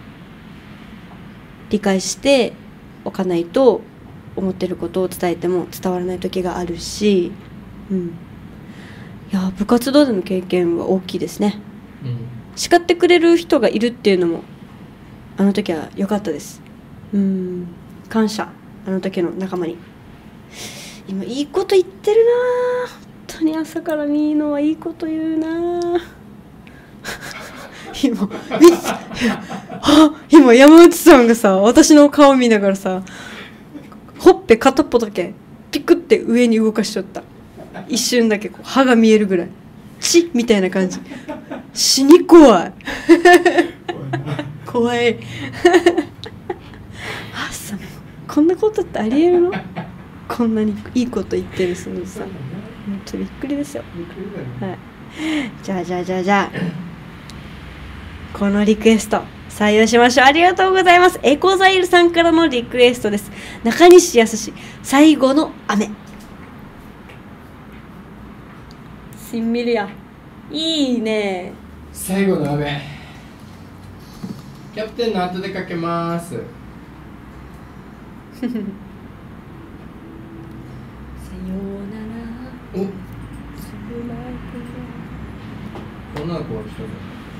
理解しておかないと、思ってることを伝えても伝わらない時があるし、うん、いや部活動での経験は大きいですね、 うん、 叱ってくれる人がいるっていうのもあの時は良かったです。うん、感謝、あの時の仲間に。今いいこと言ってるな、本当に朝からみーのはいいこと言うな今今山内さんがさ、私の顔見ながらさ、ほっぺ片っぽだけピクって上に動かしちゃった。一瞬だけこう歯が見えるぐらい、チッみたいな感じ。死に怖い怖いあっさ、こんなことってありえるの？こんなにいいこと言ってるそのさ、本当びっくりですよ。はい、じゃあじゃあじゃあじゃあこのリクエスト採用しましょう。ありがとうございます。エコザイルさんからのリクエストです。中西康、最後の雨。しんみりや、いいね。 最後の雨、キャプテンの後でかけます。さようなら。 お、女の子が来たぞ。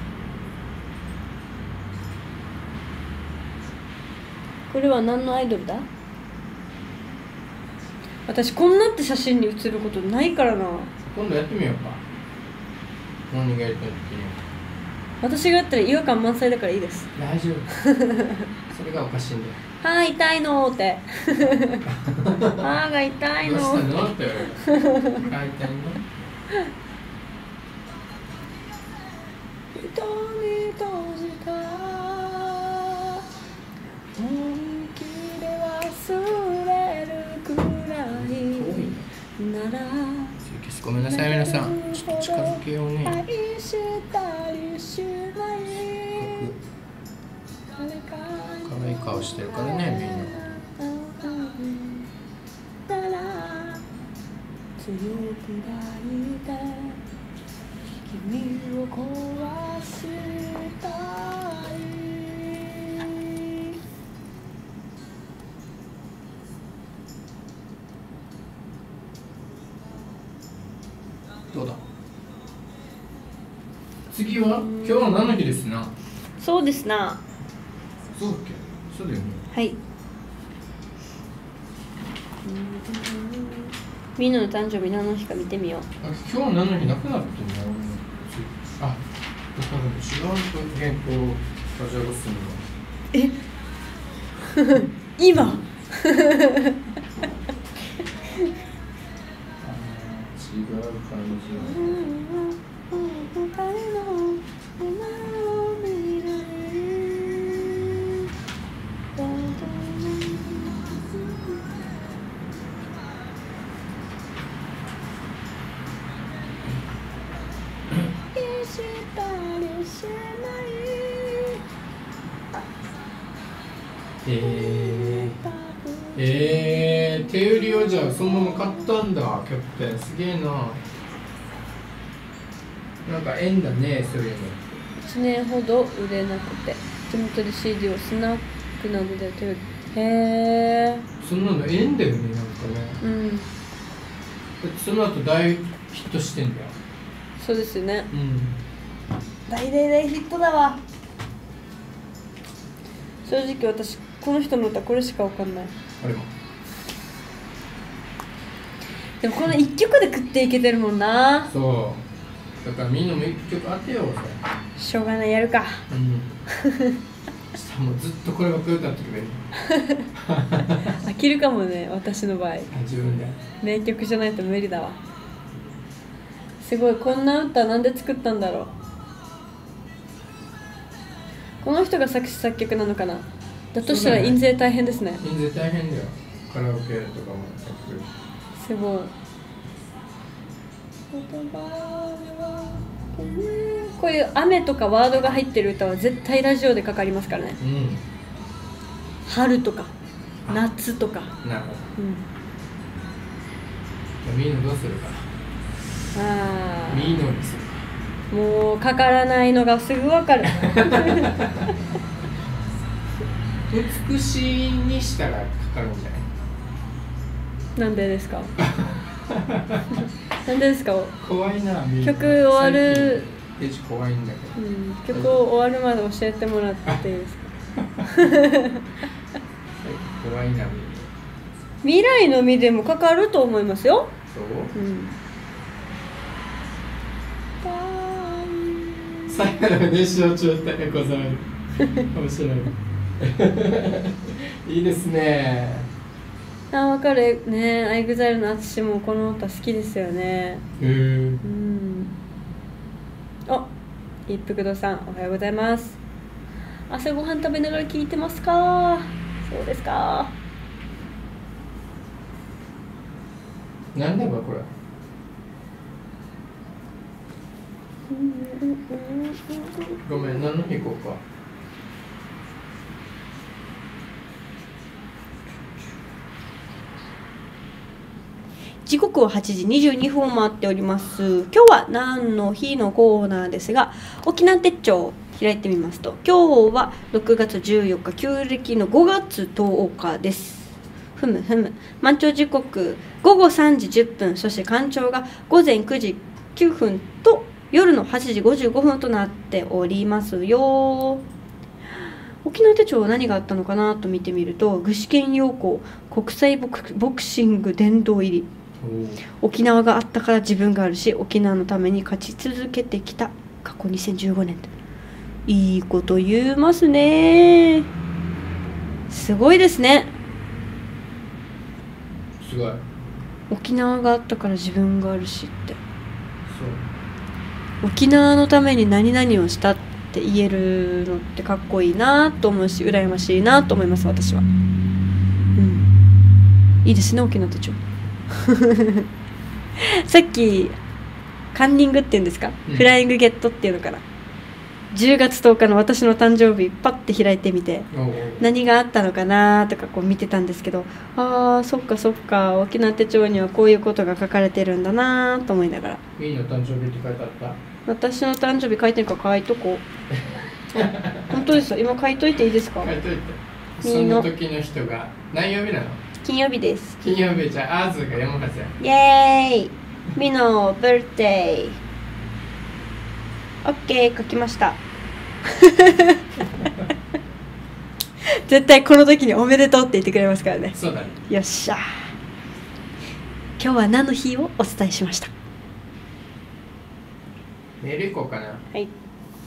これは何のアイドルだ？私こんなって写真に写ることないからな。 今度やってみようか。モーニングやりたい時に。 私がやったら違和感満載だからいいです。 大丈夫それがおかしいんだよ。 歯痛いのーって歯が痛いのどうしたのって言われる。歯痛いの瞳閉じた本気で忘れるくらいなら、 ごめんなさい皆さん、ちょっと近づけようね。 愛したりしない可愛い顔してるからね、みんな。 強く抱いて君を壊したい。 どうだ。次は今日は何の日ですな。 そうですな。 そうだっけ。そうだよね。 はい。みんなの誕生日何の日か見てみよう。 あ、今日は何の日なくなってんだ。あ、だから違うと原稿をカジュアルするの。 え今違う感じ。えー、えー、手売りをじゃあそのまま買ったんだ、キャプテン。すげえな。なんか縁だね、そういうの。 いちねんほど売れなくて手元で シーディー をスナックなどで手売り。へえ。 そんなの縁だよね、なんかね。 うん。 その後大ヒットしてんだよ。 そうですよね。 うん。 大大大ヒットだわ。正直私この人の歌これしかわかんない。 あれも。 でもこの一曲で食っていけてるもんな。 そう。だからみんなも一曲当てようぜ。 しょうがない、やるか。 うん。したもうずっとこればっかり歌ってくれる。 飽きるかもね、私の場合。 自分で。 名曲じゃないと無理だわ。すごい、こんな歌なんで作ったんだろう。 この人が作詞作曲なのかな。だとしたらそうだね印税大変ですね。 印税大変だよ。カラオケとかも作る。 すごい。言葉はこういう雨とかワードが入ってる歌は絶対ラジオでかかりますからね。 うん春とか夏とか、 なるほど。 うん、 みんなどうするかあみんなにするか。 ーもうかからないのがすぐわかる。 美しいにしたらかかるんじゃない。 なんでですか。なんでですか。 怖いな。みんな曲終わる、 最近エジ怖いんだけど、 うん、曲終わるまで教えてもらっていいですか。 怖いな。みんな未来の実でもかかると思いますよ。 そううん最後の熱唱中でございます。面白い。いいですね。 あ、わかるね。アイグザイルの淳もこの歌好きですよね。 へえ。 うん。あ、一服堂さんおはようございます。朝ごはん食べながら聞いてますか。そうですか。 なんだかこれ。ごめん、何の日こうか。 時刻ははちじにじゅうにふんを回っております。今日は何の日のコーナーですが、沖縄手帳開いてみますと、今日はろくがつじゅうよっか、旧暦のごがつとおかです。ふむふむ。満潮時刻ごごさんじじゅっぷん、そして干潮がごぜんくじきゅうふんと夜のはちじごじゅうごふんとなっておりますよ。沖縄手帳は何があったのかなと見てみると、具志堅用高国際ボク、ボクシング殿堂入り。沖縄があったから自分があるし、沖縄のために勝ち続けてきた過去にせんじゅうごねん。いいこと言いますね。すごいですね。 すごい。 沖縄があったから自分があるしって。 そう。 沖縄のために何々をしたって言えるのってかっこいいなと思うし、羨ましいなと思います、私は。うん。いいですね、沖縄手帳。さっきカンニングっていうんですか、 うん、 フライングゲットっていうのかな、じゅうがつとおかの私の誕生日パッて開いてみて何があったのかなとかこう見てたんですけど、あーそっかそっか、沖縄手帳にはこういうことが書かれてるんだなと思いながら。 みーの誕生日って書いてあった。 私の誕生日書いてるから書いとこう。本当ですよ、今書いといていいですか。 書いといて。その時の人が何曜日なの。 金曜日です。 金曜日じゃあアーズが読むはずや。 イエーイ、ミのバースデー。オッケー、書きました。絶対この時におめでとうって言ってくれますからね。 そうだね。 よっしゃ。今日は何の日をお伝えしました。 メール行こうかな。 はい。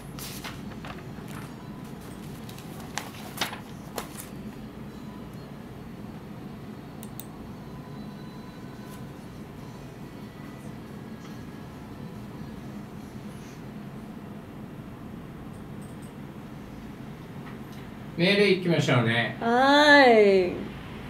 メール行きましょうね。 はーい。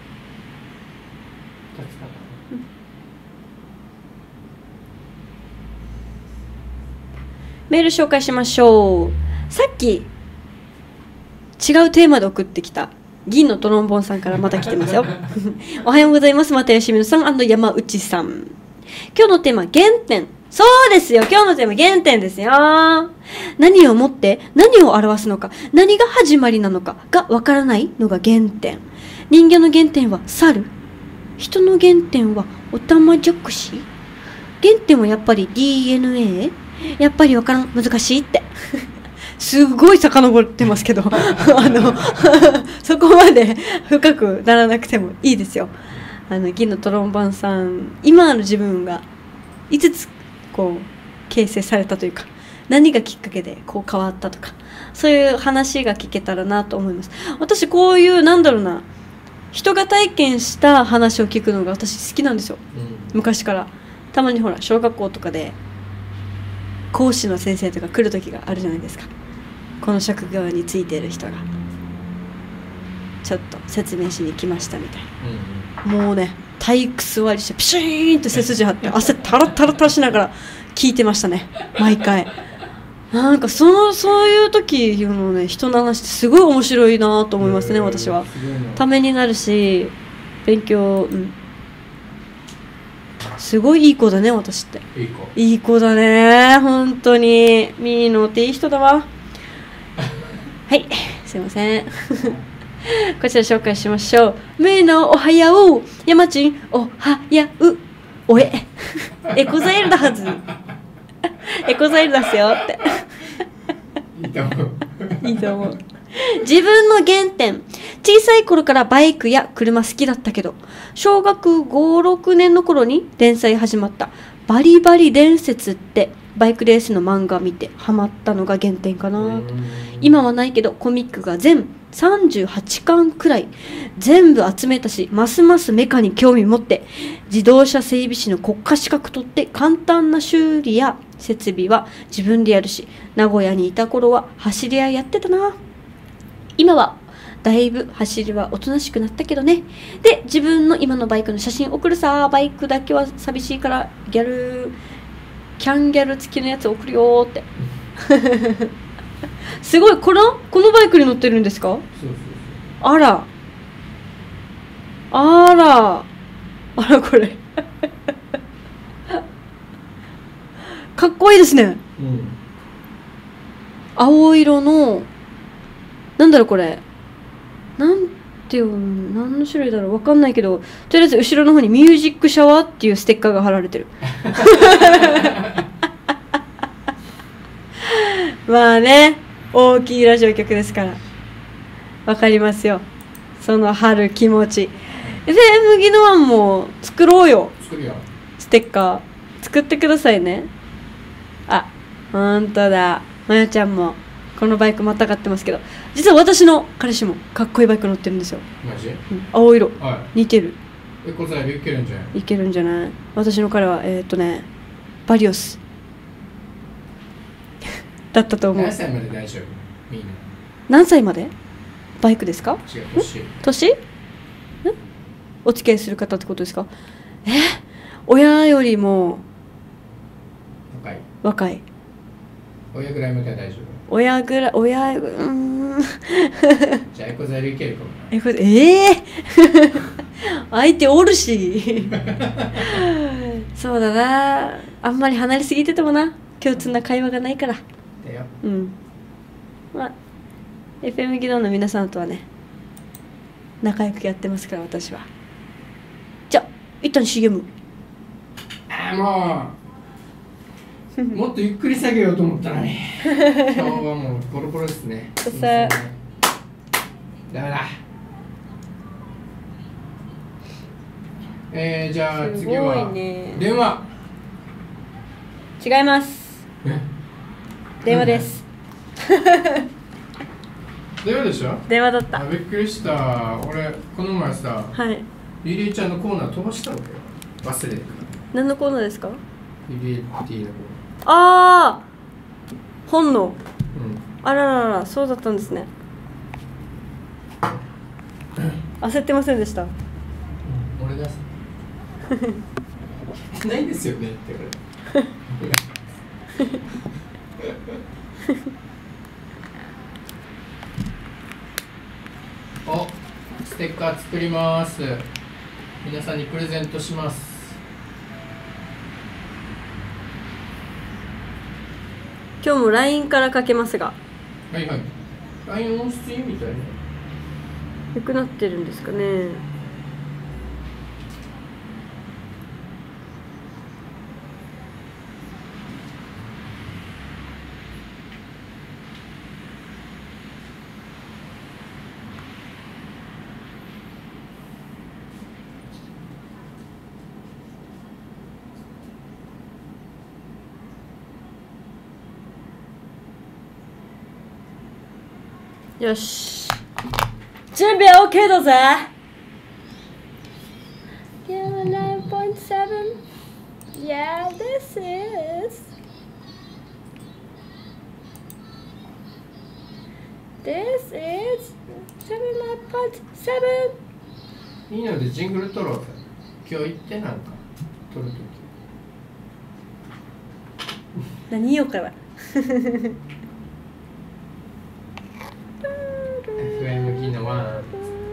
メール紹介しましょう。さっき違うテーマで送ってきた銀のトロンボンさんからまた来てますよ。おはようございます。又吉美さん&山内さん。今日のテーマ、原点。そうですよ。今日のテーマ、原点ですよ。何をもって何を表すのか、何が始まりなのかがわからないのが原点。人間の原点は猿、人の原点はオタマジャクシ、原点はやっぱり ディーエヌエー、 やっぱりわからん、難しいってすごい遡ってますけどあのそこまで深くならなくてもいいですよ。あの銀のトロンボンさん、今の自分がいつつこう形成されたというか、何がきっかけでこう変わったとか、そういう話が聞けたらなと思います。私こういうなんだろうな、人が体験した話を聞くのが私好きなんですよ、うん、昔から。たまにほら小学校とかで講師の先生とか来る時があるじゃないですか。 この職業についてる人がちょっと説明しに来ましたみたいな、もうね体育座りしてピシーンって背筋張って汗タラタラタラしながら聞いてましたね毎回。なんかそのそういう時のね人の話ってすごい面白いなと思いますね、私は。ためになるし勉強、うん、すごいいい子だね私って。 いい子いい子だね本当に。ミーノっていい人だわはいすいませんこちら紹介しましょう。ミーノおはよう、山ちんおはやう、おえエコザイルだはずエコザイルだすよっていいと思ういいと思う。自分の原点。小さい頃からバイクや車好きだったけど、小学ご、ろくねんの頃に連載始まったバリバリ伝説ってバイクレースの漫画見てハマったのが原点かな。今はないけどコミックが全さんじゅうはちかんくらい全部集めたし、ますますメカに興味持って自動車整備士の国家資格取って簡単な修理や設備は自分でやるし、名古屋にいた頃は走り屋やってたな。今はだいぶ走りはおとなしくなったけどね。で、自分の今のバイクの写真送るさ。バイクだけは寂しいからギャルキャンギャル付きのやつ送るよってすごい。このこのバイクに乗ってるんですか？ そうそうそう。 あらあらあらこれかっこいいですね、 うん、 青色のなんだろうこれ、なんていう何の種類だろうわかんないけど、とりあえず後ろの方にミュージックシャワーっていうステッカーが貼られてるまあね、大きいラジオ局ですからわかりますよ、その貼る気持ち。エフエム ギノワンも作ろうよ。 作るよ。 ステッカー作ってくださいね。あ、ほんとだ、まやちゃんもこのバイクまたがってますけど、実は私の彼氏もかっこいいバイク乗ってるんですよ。 マジ？うん、 青色、 はい、 似てる。 え、これいけるんじゃない？ いけるんじゃない？私の彼はえー、っとねバリオスだったと思う。 何歳まで大丈夫？みんな何歳までバイクですか？ 違う、年。 年？ん？お付き合いする方ってことですか？え、親よりも若い。 若い。 親ぐらいまでは大丈夫。 親ぐらい、親、うーんじゃあエコザイルいけるかもな。 え、これ、えー、相手おるしそうだな、あんまり離れすぎててもな、共通な会話がないから。 だよ。 うん。まあ エフエム 技能の皆さんとはね仲良くやってますから、私は。じゃあ一旦 シーエム。 ああ、もうもっとゆっくり下げようと思ったのに今日はもうボロボロですね。 さあダメだ。えー、じゃあ次は、 すごいね、 電話。 違います。電話です電話でしょ？ 電話だった。 あ、びっくりした。俺この前さ、 はい。 リリーちゃんのコーナー飛ばしたわけよ。忘れて。 何のコーナーですか？ リリー T のコーああ、本能。 ナー。うん。 あららら、そうだったんですね。焦ってませんでした？ 俺がないんですよねってこれお、ステッカー作ります。皆さんにプレゼントします。 今日も ライン からかけますが、 はいはい。ライン 音質いいみたいな。 良くなってるんですかね。よし、準備は OK だぜ。ナインポイントセブン Yeah, this is This is seven part seven。 いいのでジングル撮ろうぜ。今日行ってなんか撮るとき。 何言おうかな。 エフエム ギノワン。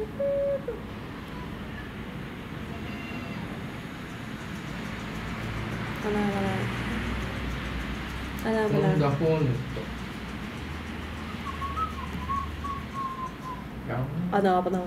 アナバナアナバホンダナホーネット。 アナバナ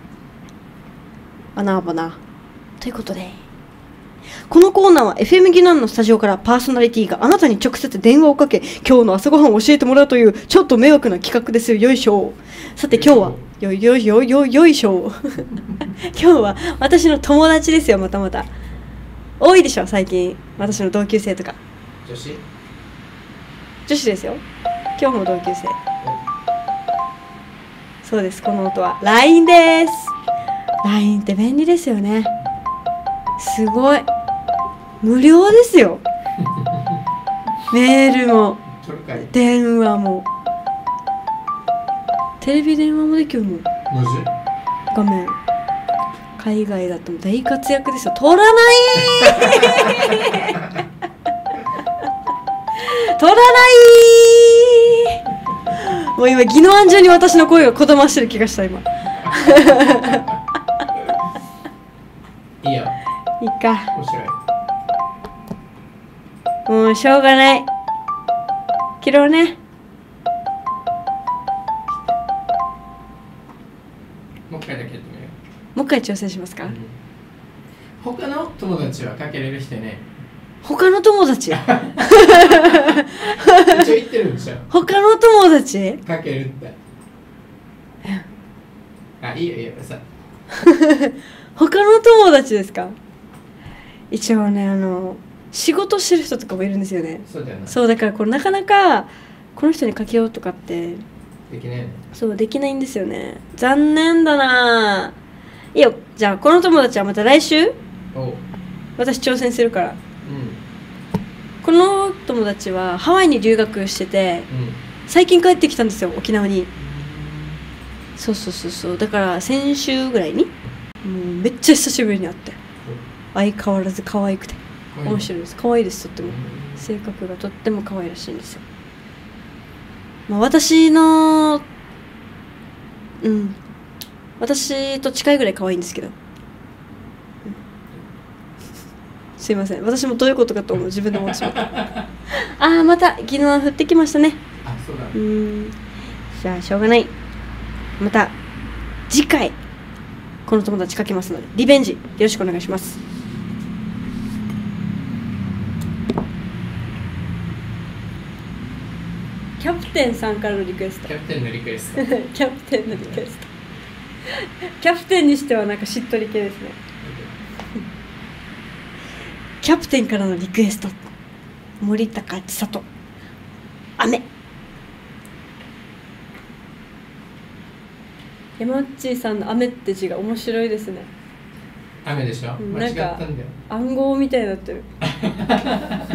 アナバナということで、このコーナーは エフエム ギノワンのスタジオからパーソナリティがあなたに直接電話をかけ、今日の朝ごはんを教えてもらうというちょっと迷惑な企画ですよ。よいしょ。さて今日はよいよいよいよいよいしょ。今日は私の友達ですよ。またまた多いでしょ最近、私の同級生とか。 女子女子ですよ。今日も同級生。そうです。この音は ライン です。 ライン って便利ですよね。すごい無料ですよ。メールも電話もテレビ電話もできるもん。 マジ？ 画面海外だと大活躍ですよ。取らない取らないもう今ギノワン中に私の声がこだましてる気がした今。 いいよ。 いいか。 面白い。 もうしょうがない。切ろうね。 もう一回だけやってみる。 もう一回挑戦しますか。 うん、他の友達はかけれる人ね。 他の友達一応言ってるんでしょ。 他の友達かけるって。あ、いいよいいよさ。 他の友達ですか。一応ね、あの仕事してる人とかもいるんですよね。 そうだよな。 そうだからこれなかなかこの人にかけようとかってできないね。 そうできないんですよね。残念だな。いいよ。じゃあこの友達はまた来週お私挑戦するから。 うんこの友達はハワイに留学してて、 うん、 最近帰ってきたんですよ、沖縄に。そうそうそうそう。だから先週ぐらいにもうめっちゃ久しぶりに会って、相変わらず可愛くて面白いです。可愛いです。とっても性格がとっても可愛らしいんですよ。まあ、私のうん私と近いぐらい可愛いんですけど、うん、すいません。私もどういうことかと思う自分で思ってしまった。ああ、またギノワン降ってきましたね。 あ、そうだね。 うーん、じゃあしょうがない。また次回この友達かけますのでリベンジよろしくお願いします。キャプテンさんからのリクエスト。 キャプテンのリクエスト。 キャプテンのリクエスト。キャプテンにしてはなんかしっとり系ですね。キャプテンからのリクエスト。森高千里。雨。山内さんの雨って字が面白いですね。 雨でしょ。間違ったんだよ。 暗号みたいになってる。 間違ったっ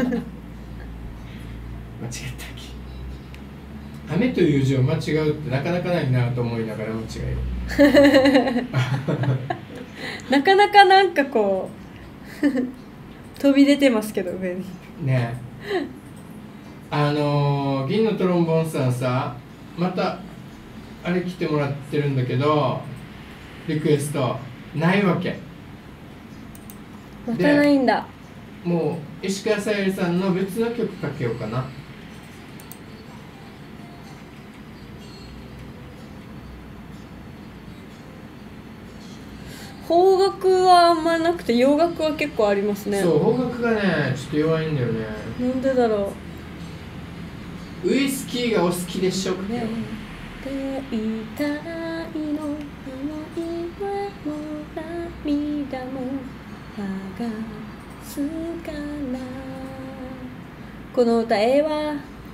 け。雨という字を間違うってなかなかないなと思いながら間違える。 なかなかなんかこう飛び出てますけど上に。 ねえ。あのー、銀のトロンボーンさんさ、またあれ来てもらってるんだけど、リクエストないわけ。 またないんだ。 もう石川さゆりさんの別の曲かけようかな。 邦楽はあんまなくて洋楽は結構ありますね。 そう、邦楽がねちょっと弱いんだよね。 なんでだろう。ウイスキーがお好きでしょうか。ねていたいの思いはも涙も剥がすからこの歌ええわ。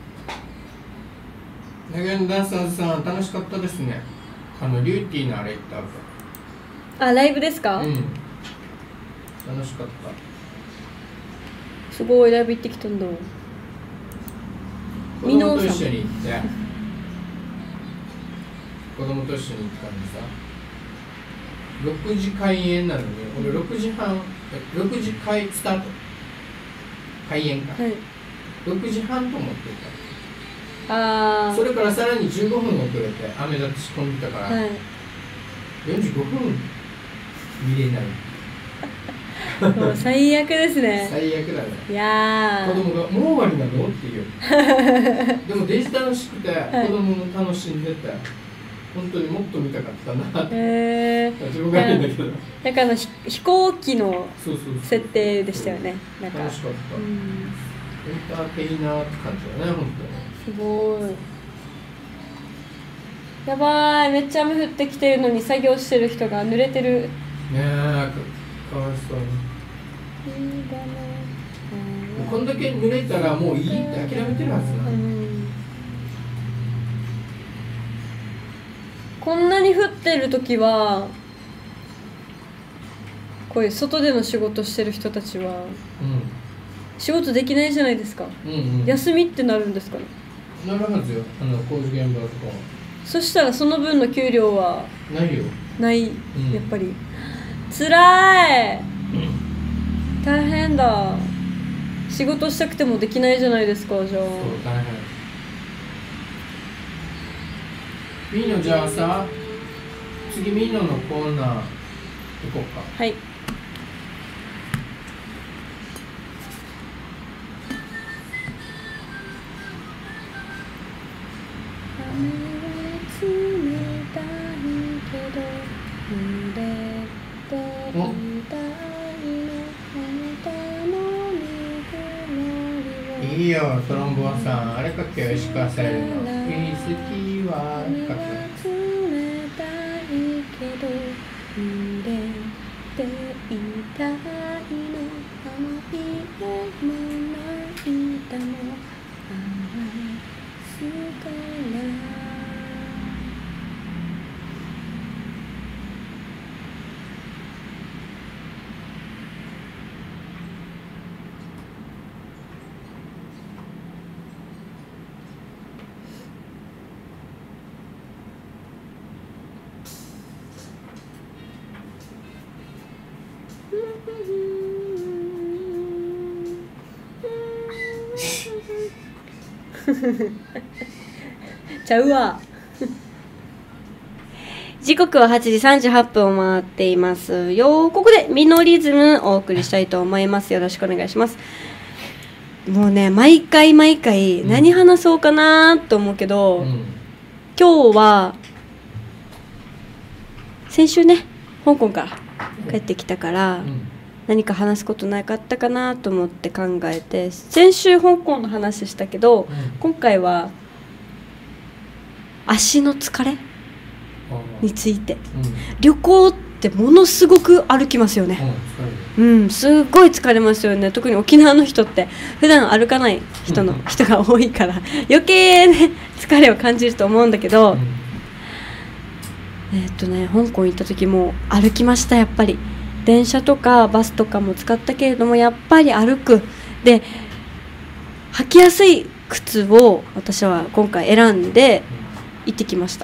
ナゲンダンサーズさん楽しかったですね。あのリューティーのあれ行った後。 あ、ライブですか。 うん、楽しかった。 すごいライブ行ってきたんだ。 子供と一緒に行って子供と一緒に行ったんでさ、ろくじ開演なのに俺ろくじはんろくじ開スタート開演か、はい、ろくじはんと思ってた。あそれからさらにじゅうごふん遅れて雨だって仕込んでたから、はい、よんじゅうごふん見れない。 もう最悪ですね。 最悪だね。 いや子供が「もう終わりなの?」って言う。でもデジタル楽しくて子供も楽しんでて、はい、本当にもっと見たかったなって。へー、自分がいいんだけど。 なんかあの飛行機の設定でしたよね。 なんか楽しかった。うん、エンターテイナーって感じだね、本当に。 すごい。やばい、めっちゃ雨降ってきてるのに作業してる人が濡れてる。 ねえ、かわいそうに。こんだけ濡れたらもういいって諦めてるはずな、うん、 こんなに降ってる時はこういう外での仕事してる人たちは、うん、仕事できないじゃないですか、うんうん、休みってなるんですかね。 なるはずよ、あの工事現場とか。 そしたらその分の給料はないよ。 ない、うん、やっぱりつらい、うん、大変だ。仕事したくてもできないじゃないですか。じゃあそう大変。 ミーノ、じゃあさ、次ミーノのコーナー行こうか。 はい。 いいよ、トロンボーンさん、あれかけよ、石川さゆりの「好きは」かけ。 ちゃうわ。時刻ははちじさんじゅうはっぷんを回っていますよ。ここでミノリズムお送りしたいと思います。よろしくお願いします。もうね、毎回毎回何話そうかなと思うけど、うん、今日は先週ね香港から帰ってきたから、うん、何か話すことなかったかなと思って考えて、先週香港の話したけど、うん、今回は足の疲れについて、うん、旅行ってものすごく歩きますよね、うん、うん、すごい疲れますよね。特に沖縄の人って普段歩かない人の、うん、人が多いから余計ね疲れを感じると思うんだけど、うん、えーっとね香港行った時も歩きました。やっぱり電車とかバスとかも使ったけれども、やっぱり歩くで履きやすい靴を私は今回選んで行ってきました。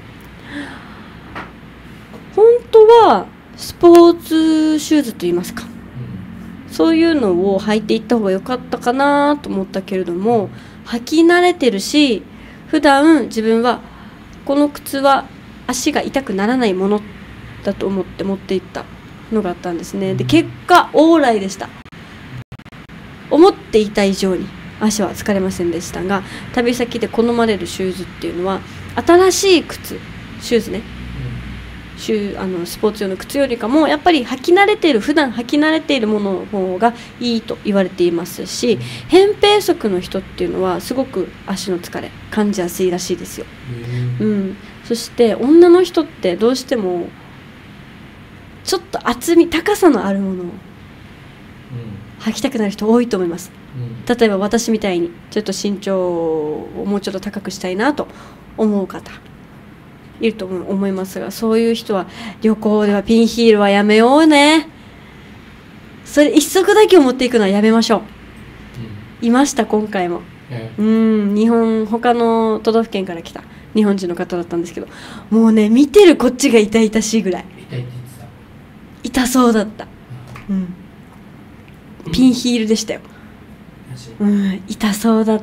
本当はスポーツシューズといいますか、うん、そういうのを履いていった方が良かったかなと思ったけれども、履き慣れてるし普段自分はこの靴は足が痛くならないものだと思って持っていったのがあったんですね。で結果オーライでした。思っていた以上に足は疲れませんでしたが、旅先で好まれるシューズっていうのは新しい靴シューズね、シューあのスポーツ用の靴よりかもやっぱり履き慣れている普段履き慣れているものの方がいいと言われていますし、扁平足の人っていうのはすごく足の疲れ感じやすいらしいですよ、うん、そして女の人ってどうしてもちょっと厚み高さのあるものを履きたくなる人多いと思います、うん、例えば私みたいにちょっと身長をもうちょっと高くしたいなと思う方いると思いますが、そういう人は旅行ではピンヒールはやめようね。それ一足だけを持っていくのはやめましょう、うん、いました今回も、ええ、うん日本他の都道府県から来た日本人の方だったんですけど、もうね見てるこっちが痛々しいぐらい痛いって言ってた。 痛そうだった、うん、ピンヒールでしたよ、うん、痛そうだった。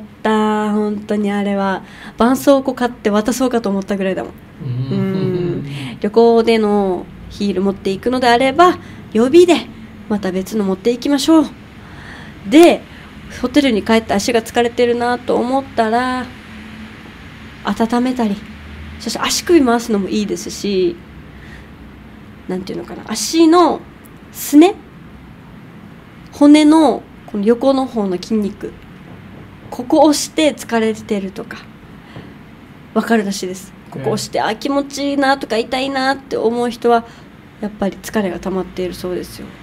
本当にあれは絆創膏買って渡そうかと思ったぐらいだもん。 うんうん旅行でのヒール持っていくのであれば予備でまた別の持っていきましょう。でホテルに帰って足が疲れてるなと思ったら温めたり、そして足首回すのもいいですし、なんていうのかな、足のすね骨のこの横の方の筋肉、ここ押して疲れてるとかわかるらしいです。ここ押して、あ気持ちいいなとか痛いなって思う人はやっぱり疲れが溜まっているそうですよ。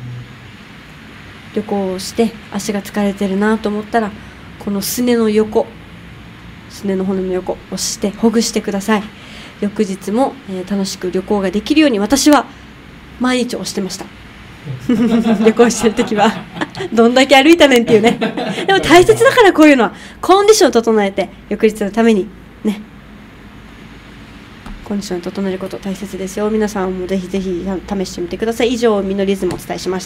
旅行をして足が疲れてるなと思ったらこのすねの横、すねの骨の横押してほぐしてください。翌日も、えー、楽しく旅行ができるように私は毎日押してました旅行してる時はどんだけ歩いたねんっていうね。でも大切だからこういうのはコンディションを整えて翌日のためにね、コンディションを整えること大切ですよ。皆さんもぜひぜひ試してみてください。以上ミノリズムをお伝えしました。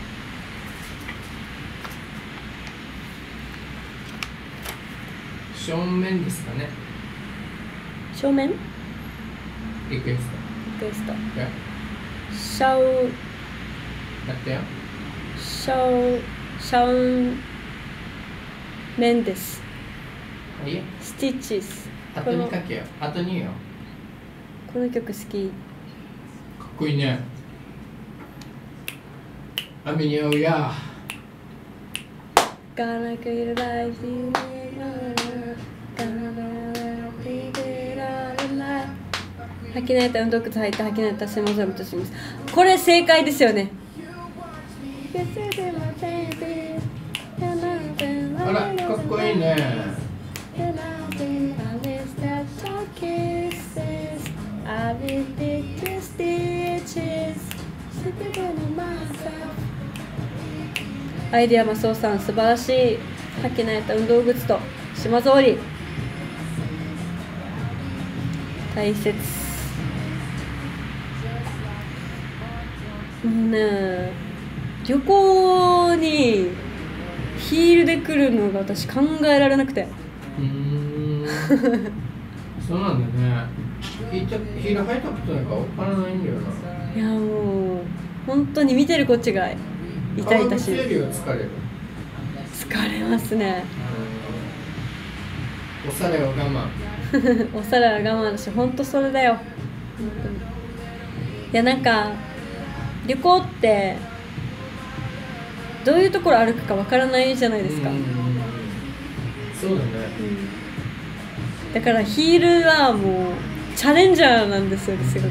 正面ですかね。 正面リクエスト。 リクエストえシャウやったよ。 シャウシャウメンデスあいいよ。 スティッチス。 あとにかけよ。あとによ。 この曲好き。 かっこいいね。アミニオーヤー。 Gonna get it right, gonna get it right。吐き慣れた運動靴履いて吐き慣れた背もたれもとします。これ正解ですよね。 あら、かっこいいね。 アイデアマスオさん素晴らしい。履き慣れた運動靴と島ぞうり大切。もうね旅行にヒールで来るのが私考えられなくて。 うーんそうなんだね。ヒール履いたことないから分からないんだよな。 いやもう本当に見てるこっちが痛々しい。 よりは疲れる。 疲れますね。 お皿は我慢お皿は我慢だし本当それだよ。本当にいやなんか旅行ってどういうところ歩くかわからないじゃないですか。うんそうだね、 うん、だからヒールはもうチャレンジャーなんですよねすごく。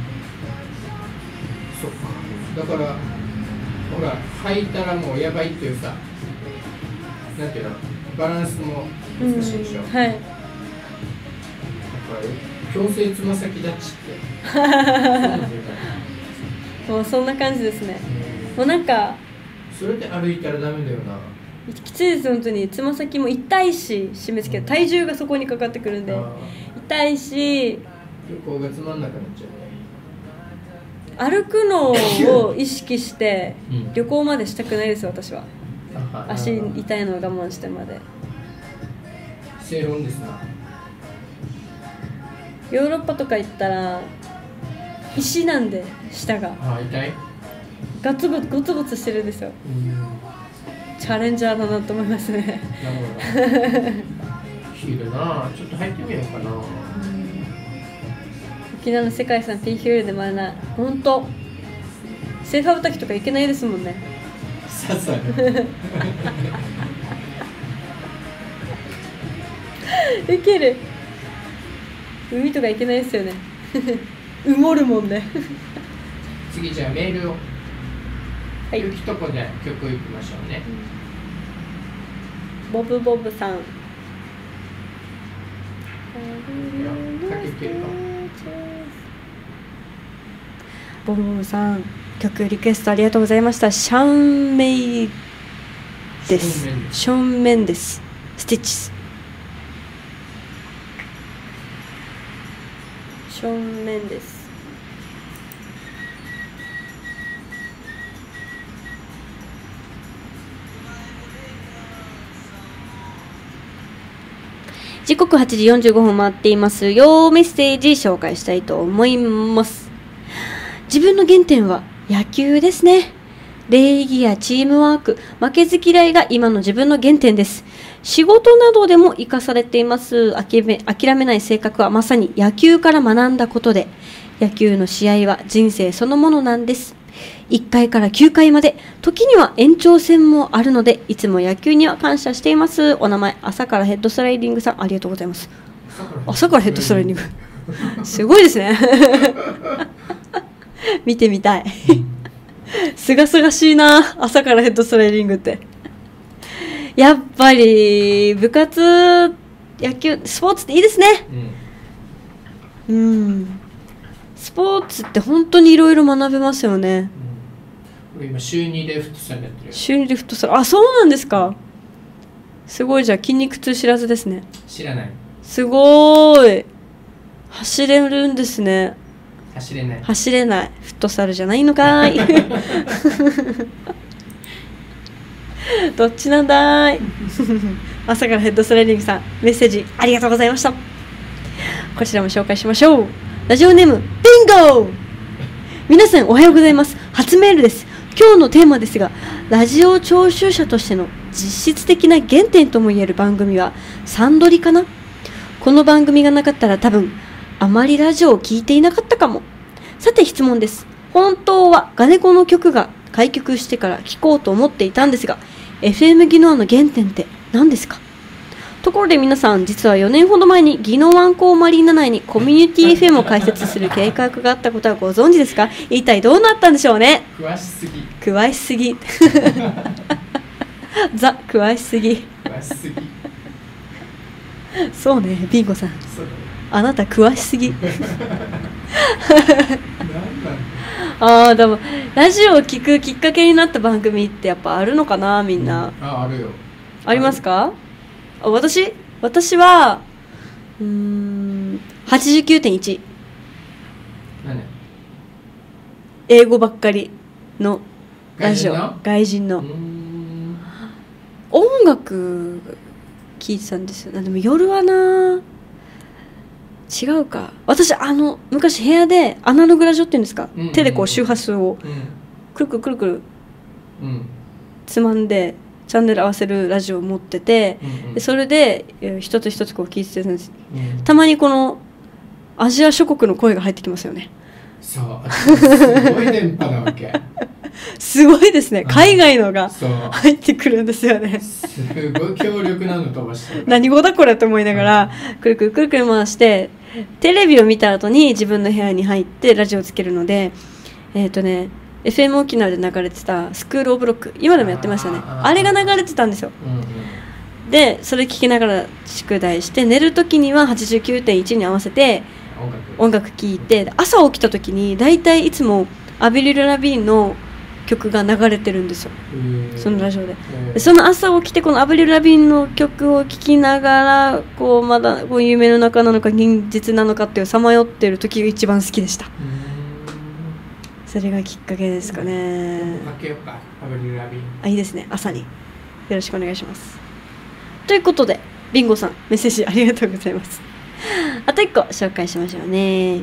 そっか。だからほら履いたらもうやばいっていうさ、なんていうのバランスも難しいでしょ、うん、 はい。 だから強制つま先立ちってもうそんな感じですね。もうなんかそれで歩いたらダメだよな。 きついです本当に。つま先も痛いし締め付け体重がそこにかかってくるんで痛いし、 旅行がつまんなくなっちゃうね。歩くのを意識して旅行までしたくないです私は。足痛いのを我慢してまで。 正論ですな。 ヨーロッパとか行ったら石なんで下があ痛いガツゴツゴツゴツしてるんですよ。チャレンジャーだなと思いますね。 なるほどヒールなちょっと入ってみようかな。 沖縄の世界遺産 T ヒールでもあれな本当セーファー滝とか行けないですもんね。 ささいける海とか行けないですよね埋もるもんね次じゃあメールをはい、 ゆきとこで曲いきましょうね。 ボブボブさん。 かけてるか。 ボブボブさん、曲リクエストありがとうございました。シャンメイです。ションメンです。スティッチス。 正面です。時刻はちじよんじゅうごふん回っていますよ。メッセージ紹介したいと思います。自分の原点は野球ですね。礼儀やチームワーク、負けず嫌いが今の自分の原点です。仕事などでも活かされています。諦め、諦めない性格はまさに野球から学んだことで、野球の試合は人生そのものなんです。いっかいからきゅうかいまで、時には延長戦もあるので、いつも野球には感謝しています。お名前、朝からヘッドスライディングさん、ありがとうございます。朝からヘッドスライディング。すごいですね。見てみたい。すがすがしいな、朝からヘッドスライディングって。やっぱり、部活、野球、スポーツっていいですね。うん。うんスポーツって本当にいろいろ学べますよね。 うん、今週にでフットサルやってるよ。 週にでフットサル、あ、そうなんですか。すごい、じゃあ筋肉痛知らずですね。 知らない。 すごーい。走れるんですね。 走れない。 走れない。フットサルじゃないのかーい。どっちなんだーい。朝からヘッドスライディングさん、メッセージありがとうございました。こちらも紹介しましょう。ラジオネームビンゴ。皆さんおはようございます。初メールです。今日のテーマですが、ラジオ聴取者としての実質的な原点ともいえる番組はサンドリかな。この番組がなかったら多分あまりラジオを聞いていなかったかも。さて質問です。本当はガネコの曲が開局してから聴こうと思っていたんですが、 エフエム 技能の原点って何ですか。ところで皆さん、実はよねんほど前に宜野湾港マリーナ内にコミュニティ エフエム を開設する計画があったことはご存知ですか。一体どうなったんでしょうね。 詳しすぎ詳しすぎザ詳しすぎ詳しすぎそうね、ビンゴさん、あなた詳しすぎああ、でもラジオを聞くきっかけになった番組ってやっぱあるのかな、みんな。 うん、あ、あるよ。 ありますか。あ、私私はうーん はちじゅうきゅうてんいち。 何？ 英語ばっかりのラジオ。外人の音楽聴いてたんですよ。でも夜はな、違うか。私あの昔部屋でアナログラジオっていうんですか、うんうんうん、手でこう周波数をくるくるくるくるつまんでチャンネル合わせるラジオを持ってて、うんうん、でそれで一つ一つこう聞いてたんです、うん、たまにこのアジア諸国の声が入ってきますよね。 そうすごい電波なわけすごいですね、海外のが入ってくるんですよね。 すごい強力なの飛ばしてる何語だこれと思いながら、うん、くるくるくるくる回してテレビを見た後に自分の部屋に入ってラジオをつけるので、えっとねエフエム 沖縄で流れてたスクールオブロック、今でもやってましたね。 あ, あれが流れてたんですよ、うんうん、でそれ聞きながら宿題して寝るときには はちじゅうきゅうてんいち に合わせて音楽聴いて、朝起きたときにだいたいいつもアビリル・ラビーンの曲が流れてるんですよ、そのラジオで。でその朝起きてこのアビリル・ラビーンの曲を聴きながらこうまだこう夢の中なのか現実なのかっていうさまよってる時が一番好きでした。それがきっかけですかね。 かけようか、アビリル・ラビーン。 あ、いいですね、朝によろしくお願いします。ということでビンゴさんメッセージありがとうございます。あといっこ紹介しましょうね。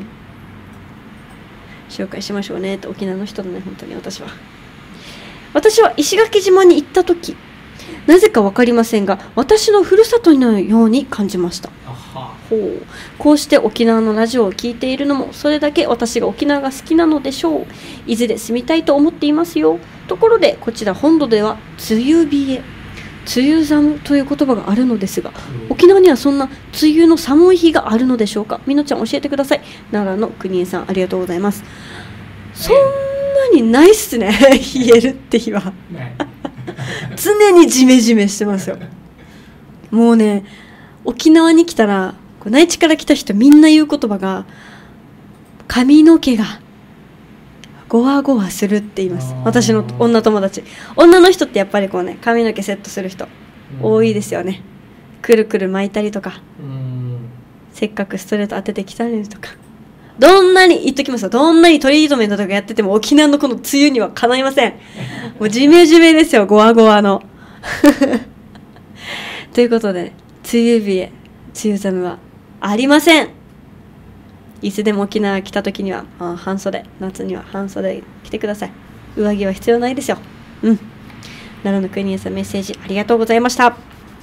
紹介しましょうねって沖縄の人だね、本当に。私は私は石垣島に行った時、なぜか分かりませんが私のふるさとのように感じました。ほう、こうして沖縄のラジオを聞いているのもそれだけ私が沖縄が好きなのでしょう。いずれ住みたいと思っていますよ。ところでこちら本土では梅雨冷え、梅雨寒という言葉があるのですが、沖縄にはそんな梅雨の寒い日があるのでしょうか。みのちゃん教えてください。奈良の国枝さんありがとうございます。そんなにないっすね冷えるって日は常にジメジメしてますよ。もうね、沖縄に来たら内地から来た人みんな言う言葉が髪の毛がゴワゴワするって言います。私の女友達、女の人ってやっぱりこうね髪の毛セットする人多いですよね。くるくる巻いたりとか、うん、せっかくストレート当ててきたりとか、 どんなに言っときますよ、どんなにトリートメントとかやってても沖縄のこの梅雨にはかないません。もうジメジメですよ、ゴワゴワのということで梅雨日へ梅雨寒はありません。いつでも沖縄来た時には、まあ、半袖、夏には半袖着てください。上着は必要ないですよ。うん奈良の国枝さん、メッセージありがとうございました。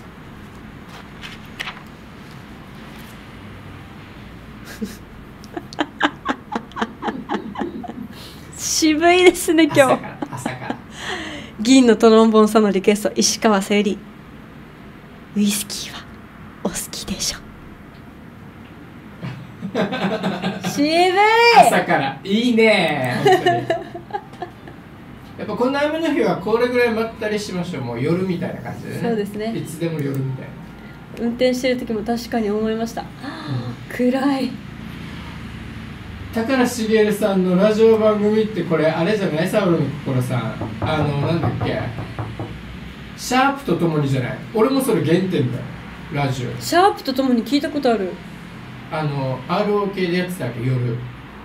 渋いですね今日。 朝から朝から銀のトロンボンさんのリクエスト、石川さゆり、ウイスキーはお好きでしょ。渋い。 朝からいいね本当にやっぱこんな雨の日はこれぐらいまったりしましょう。もう夜みたいな感じでね。 そうですね、 いつでも夜みたいな。 運転してる時も確かに思いました、うん、暗い。 高良茂さんのラジオ番組ってこれあれじゃない？サウロの心さん、あのなんだっけ、シャープとともにじゃない？俺もそれ原点だよ、ラジオ。 シャープとともに聞いたことある。 あの アールオーケー でやってたわけ、夜。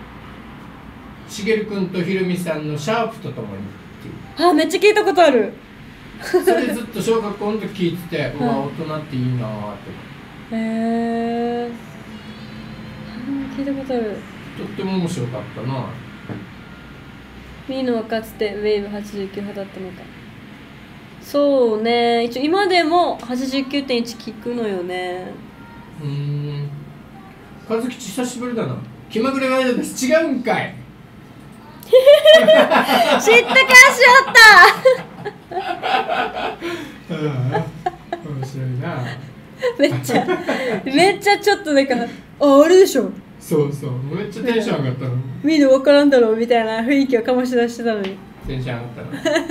茂君とひろみさんのシャープとともにっていう。 あ、めっちゃ聞いたことある。 それずっと小学校の時聞いてて、うわ大人っていいなーって。 へえー、聞いたことある。 とっても面白かったな。 ミーノはかつてウェーブはちじゅうきゅう派だったのか。そうね、一応今でも はちじゅうきゅうてんいち 聞くのよね。 うーん、和吉久しぶりだな。気まぐれワイドです。違うんかい知ったかしよった面白いな。 めっちゃめっちゃちょっとなんか、あ、あれでしょ。 そうそう、めっちゃテンション上がったの。 みんな分からんだろうみたいな雰囲気を醸し出してたのに。 テンション上がったの。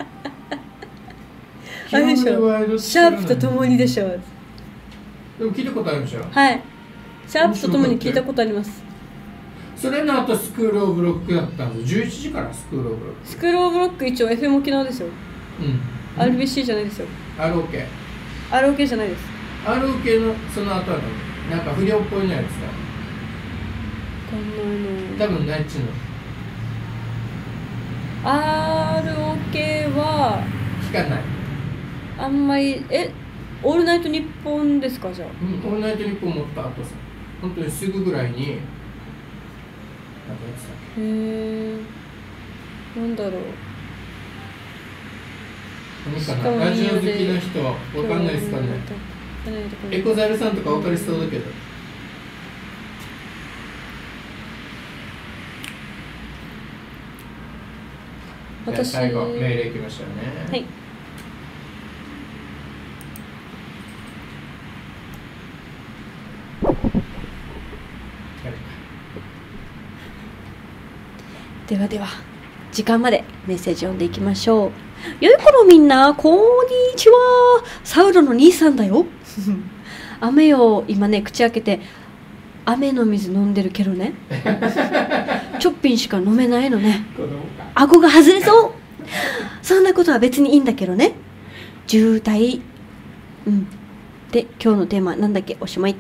あれでしょ、シャープとともにでしょ。 でも聞いたことあるでしょ。 はい、シャープとともに聞いたことあります。 それの後スクールオブロックだったんです。じゅういちじからスクールオブロック。 スクールオブロック一応 エフエム 沖縄ですよ。 うん、 アールビーシー じゃないですよ。 アールオーケー。 アールオーケー じゃないです。 アールオーケー のその後は何、なんか不良っぽいのやつだ。 こん多分ナイチのアールオーケー は聞かない。 あんまり。え、オールナイトニッポンですか？じゃあ、 うん、オールナイトニッポン持った後さ、本当にすぐぐらいになんかやってた。 へえ、なんだろう。 何かな、ラジオ好きな人わかんないですかね。エコザルさんとかわかりそうだけど。じゃあ最後メールいきましょうね。 はい。ではでは時間までメッセージ読んでいきましょう。よいころみんな、こんにちは。サウロの兄さんだよ。雨よ、今ね口開けて雨の水飲んでるけどね。ちょっぴんしか飲めないのね。顎が外れそう。そんなことは別にいいんだけどね。渋滞。うん。で今日のテーマなんだっけ、おしまいって。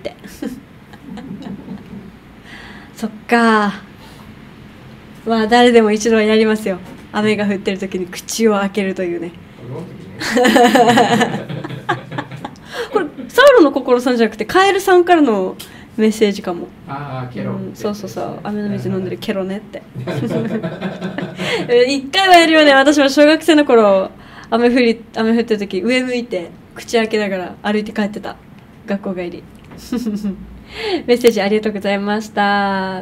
そっか。まあ誰でも一度はやりますよ。雨が降ってる時に口を開けるというね。これサウロの心さんじゃなくてカエルさんからのメッセージかも。 ああ、ケロ、 うん、そうそうそう、雨の水飲んでるケロねって。一回はやるよね。私も小学生の頃雨降り雨降ってる時上向いて口開けながら歩いて帰ってた、学校帰り。メッセージありがとうございました。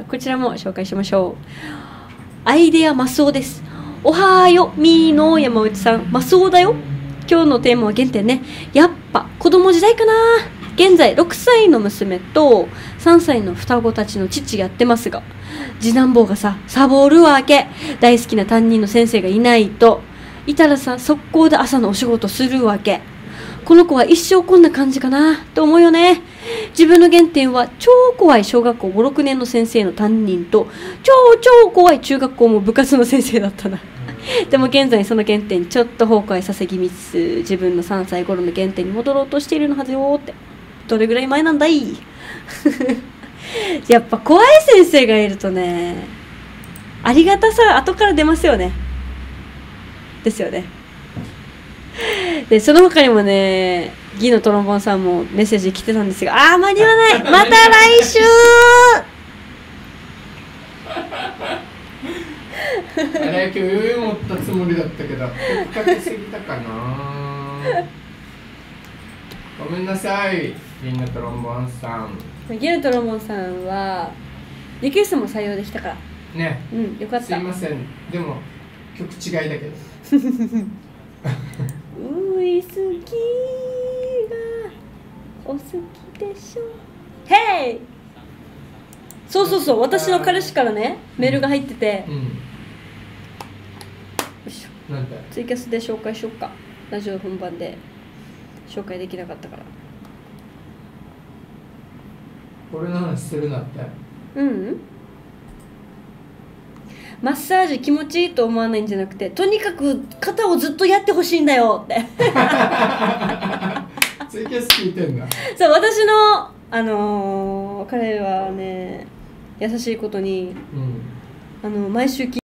こちらも紹介しましょう。アイデアマスオです。おはよみーの山内さん、マスオだよ。今日のテーマは原点ね。やっぱ子供時代かな。現在ろくさいの娘とさんさいの双子たちの父やってますが、次男坊がさサボるわけ。大好きな担任の先生がいないといたらさ、速攻で朝のお仕事するわけ。この子は一生こんな感じかなと思うよね。自分の原点は超怖い小学校ご、ろくねんの先生の担任と超超怖い中学校も部活の先生だったな。でも現在その原点ちょっと崩壊させ気味っす。自分のさんさい頃の原点に戻ろうとしているのはずよって。どれぐらい前なんだい。 やっぱ怖い先生がいるとね、ありがたさ後から出ますよね。ですよね。でその他にもね、ギのトロンボンさんもメッセージ来てたんですが、あー間に合わない、また来週あれ今日余裕持ったつもりだったけどかけすぎたかな。ごめんなさいギのトロンボンさん。 ギのトロンボンさんはリクエストも採用できたからね、 うん、よかった。 すいません、でも曲違いだけどウイスキーがお好きでしょ。ヘイ、そうそうそう、私の彼氏からねメールが入ってて、 うん、よよいしょ、 なんでツイキャスで紹介しよっか。ラジオ本番で紹介できなかったから。 俺の話するなって。 うん、うん、マッサージ気持ちいいと思わないんじゃなくて、とにかく肩をずっとやってほしいんだよってツイキャス聞いてんだ。 そう、私のあのー、彼はね優しいことに、 うん、 あの毎週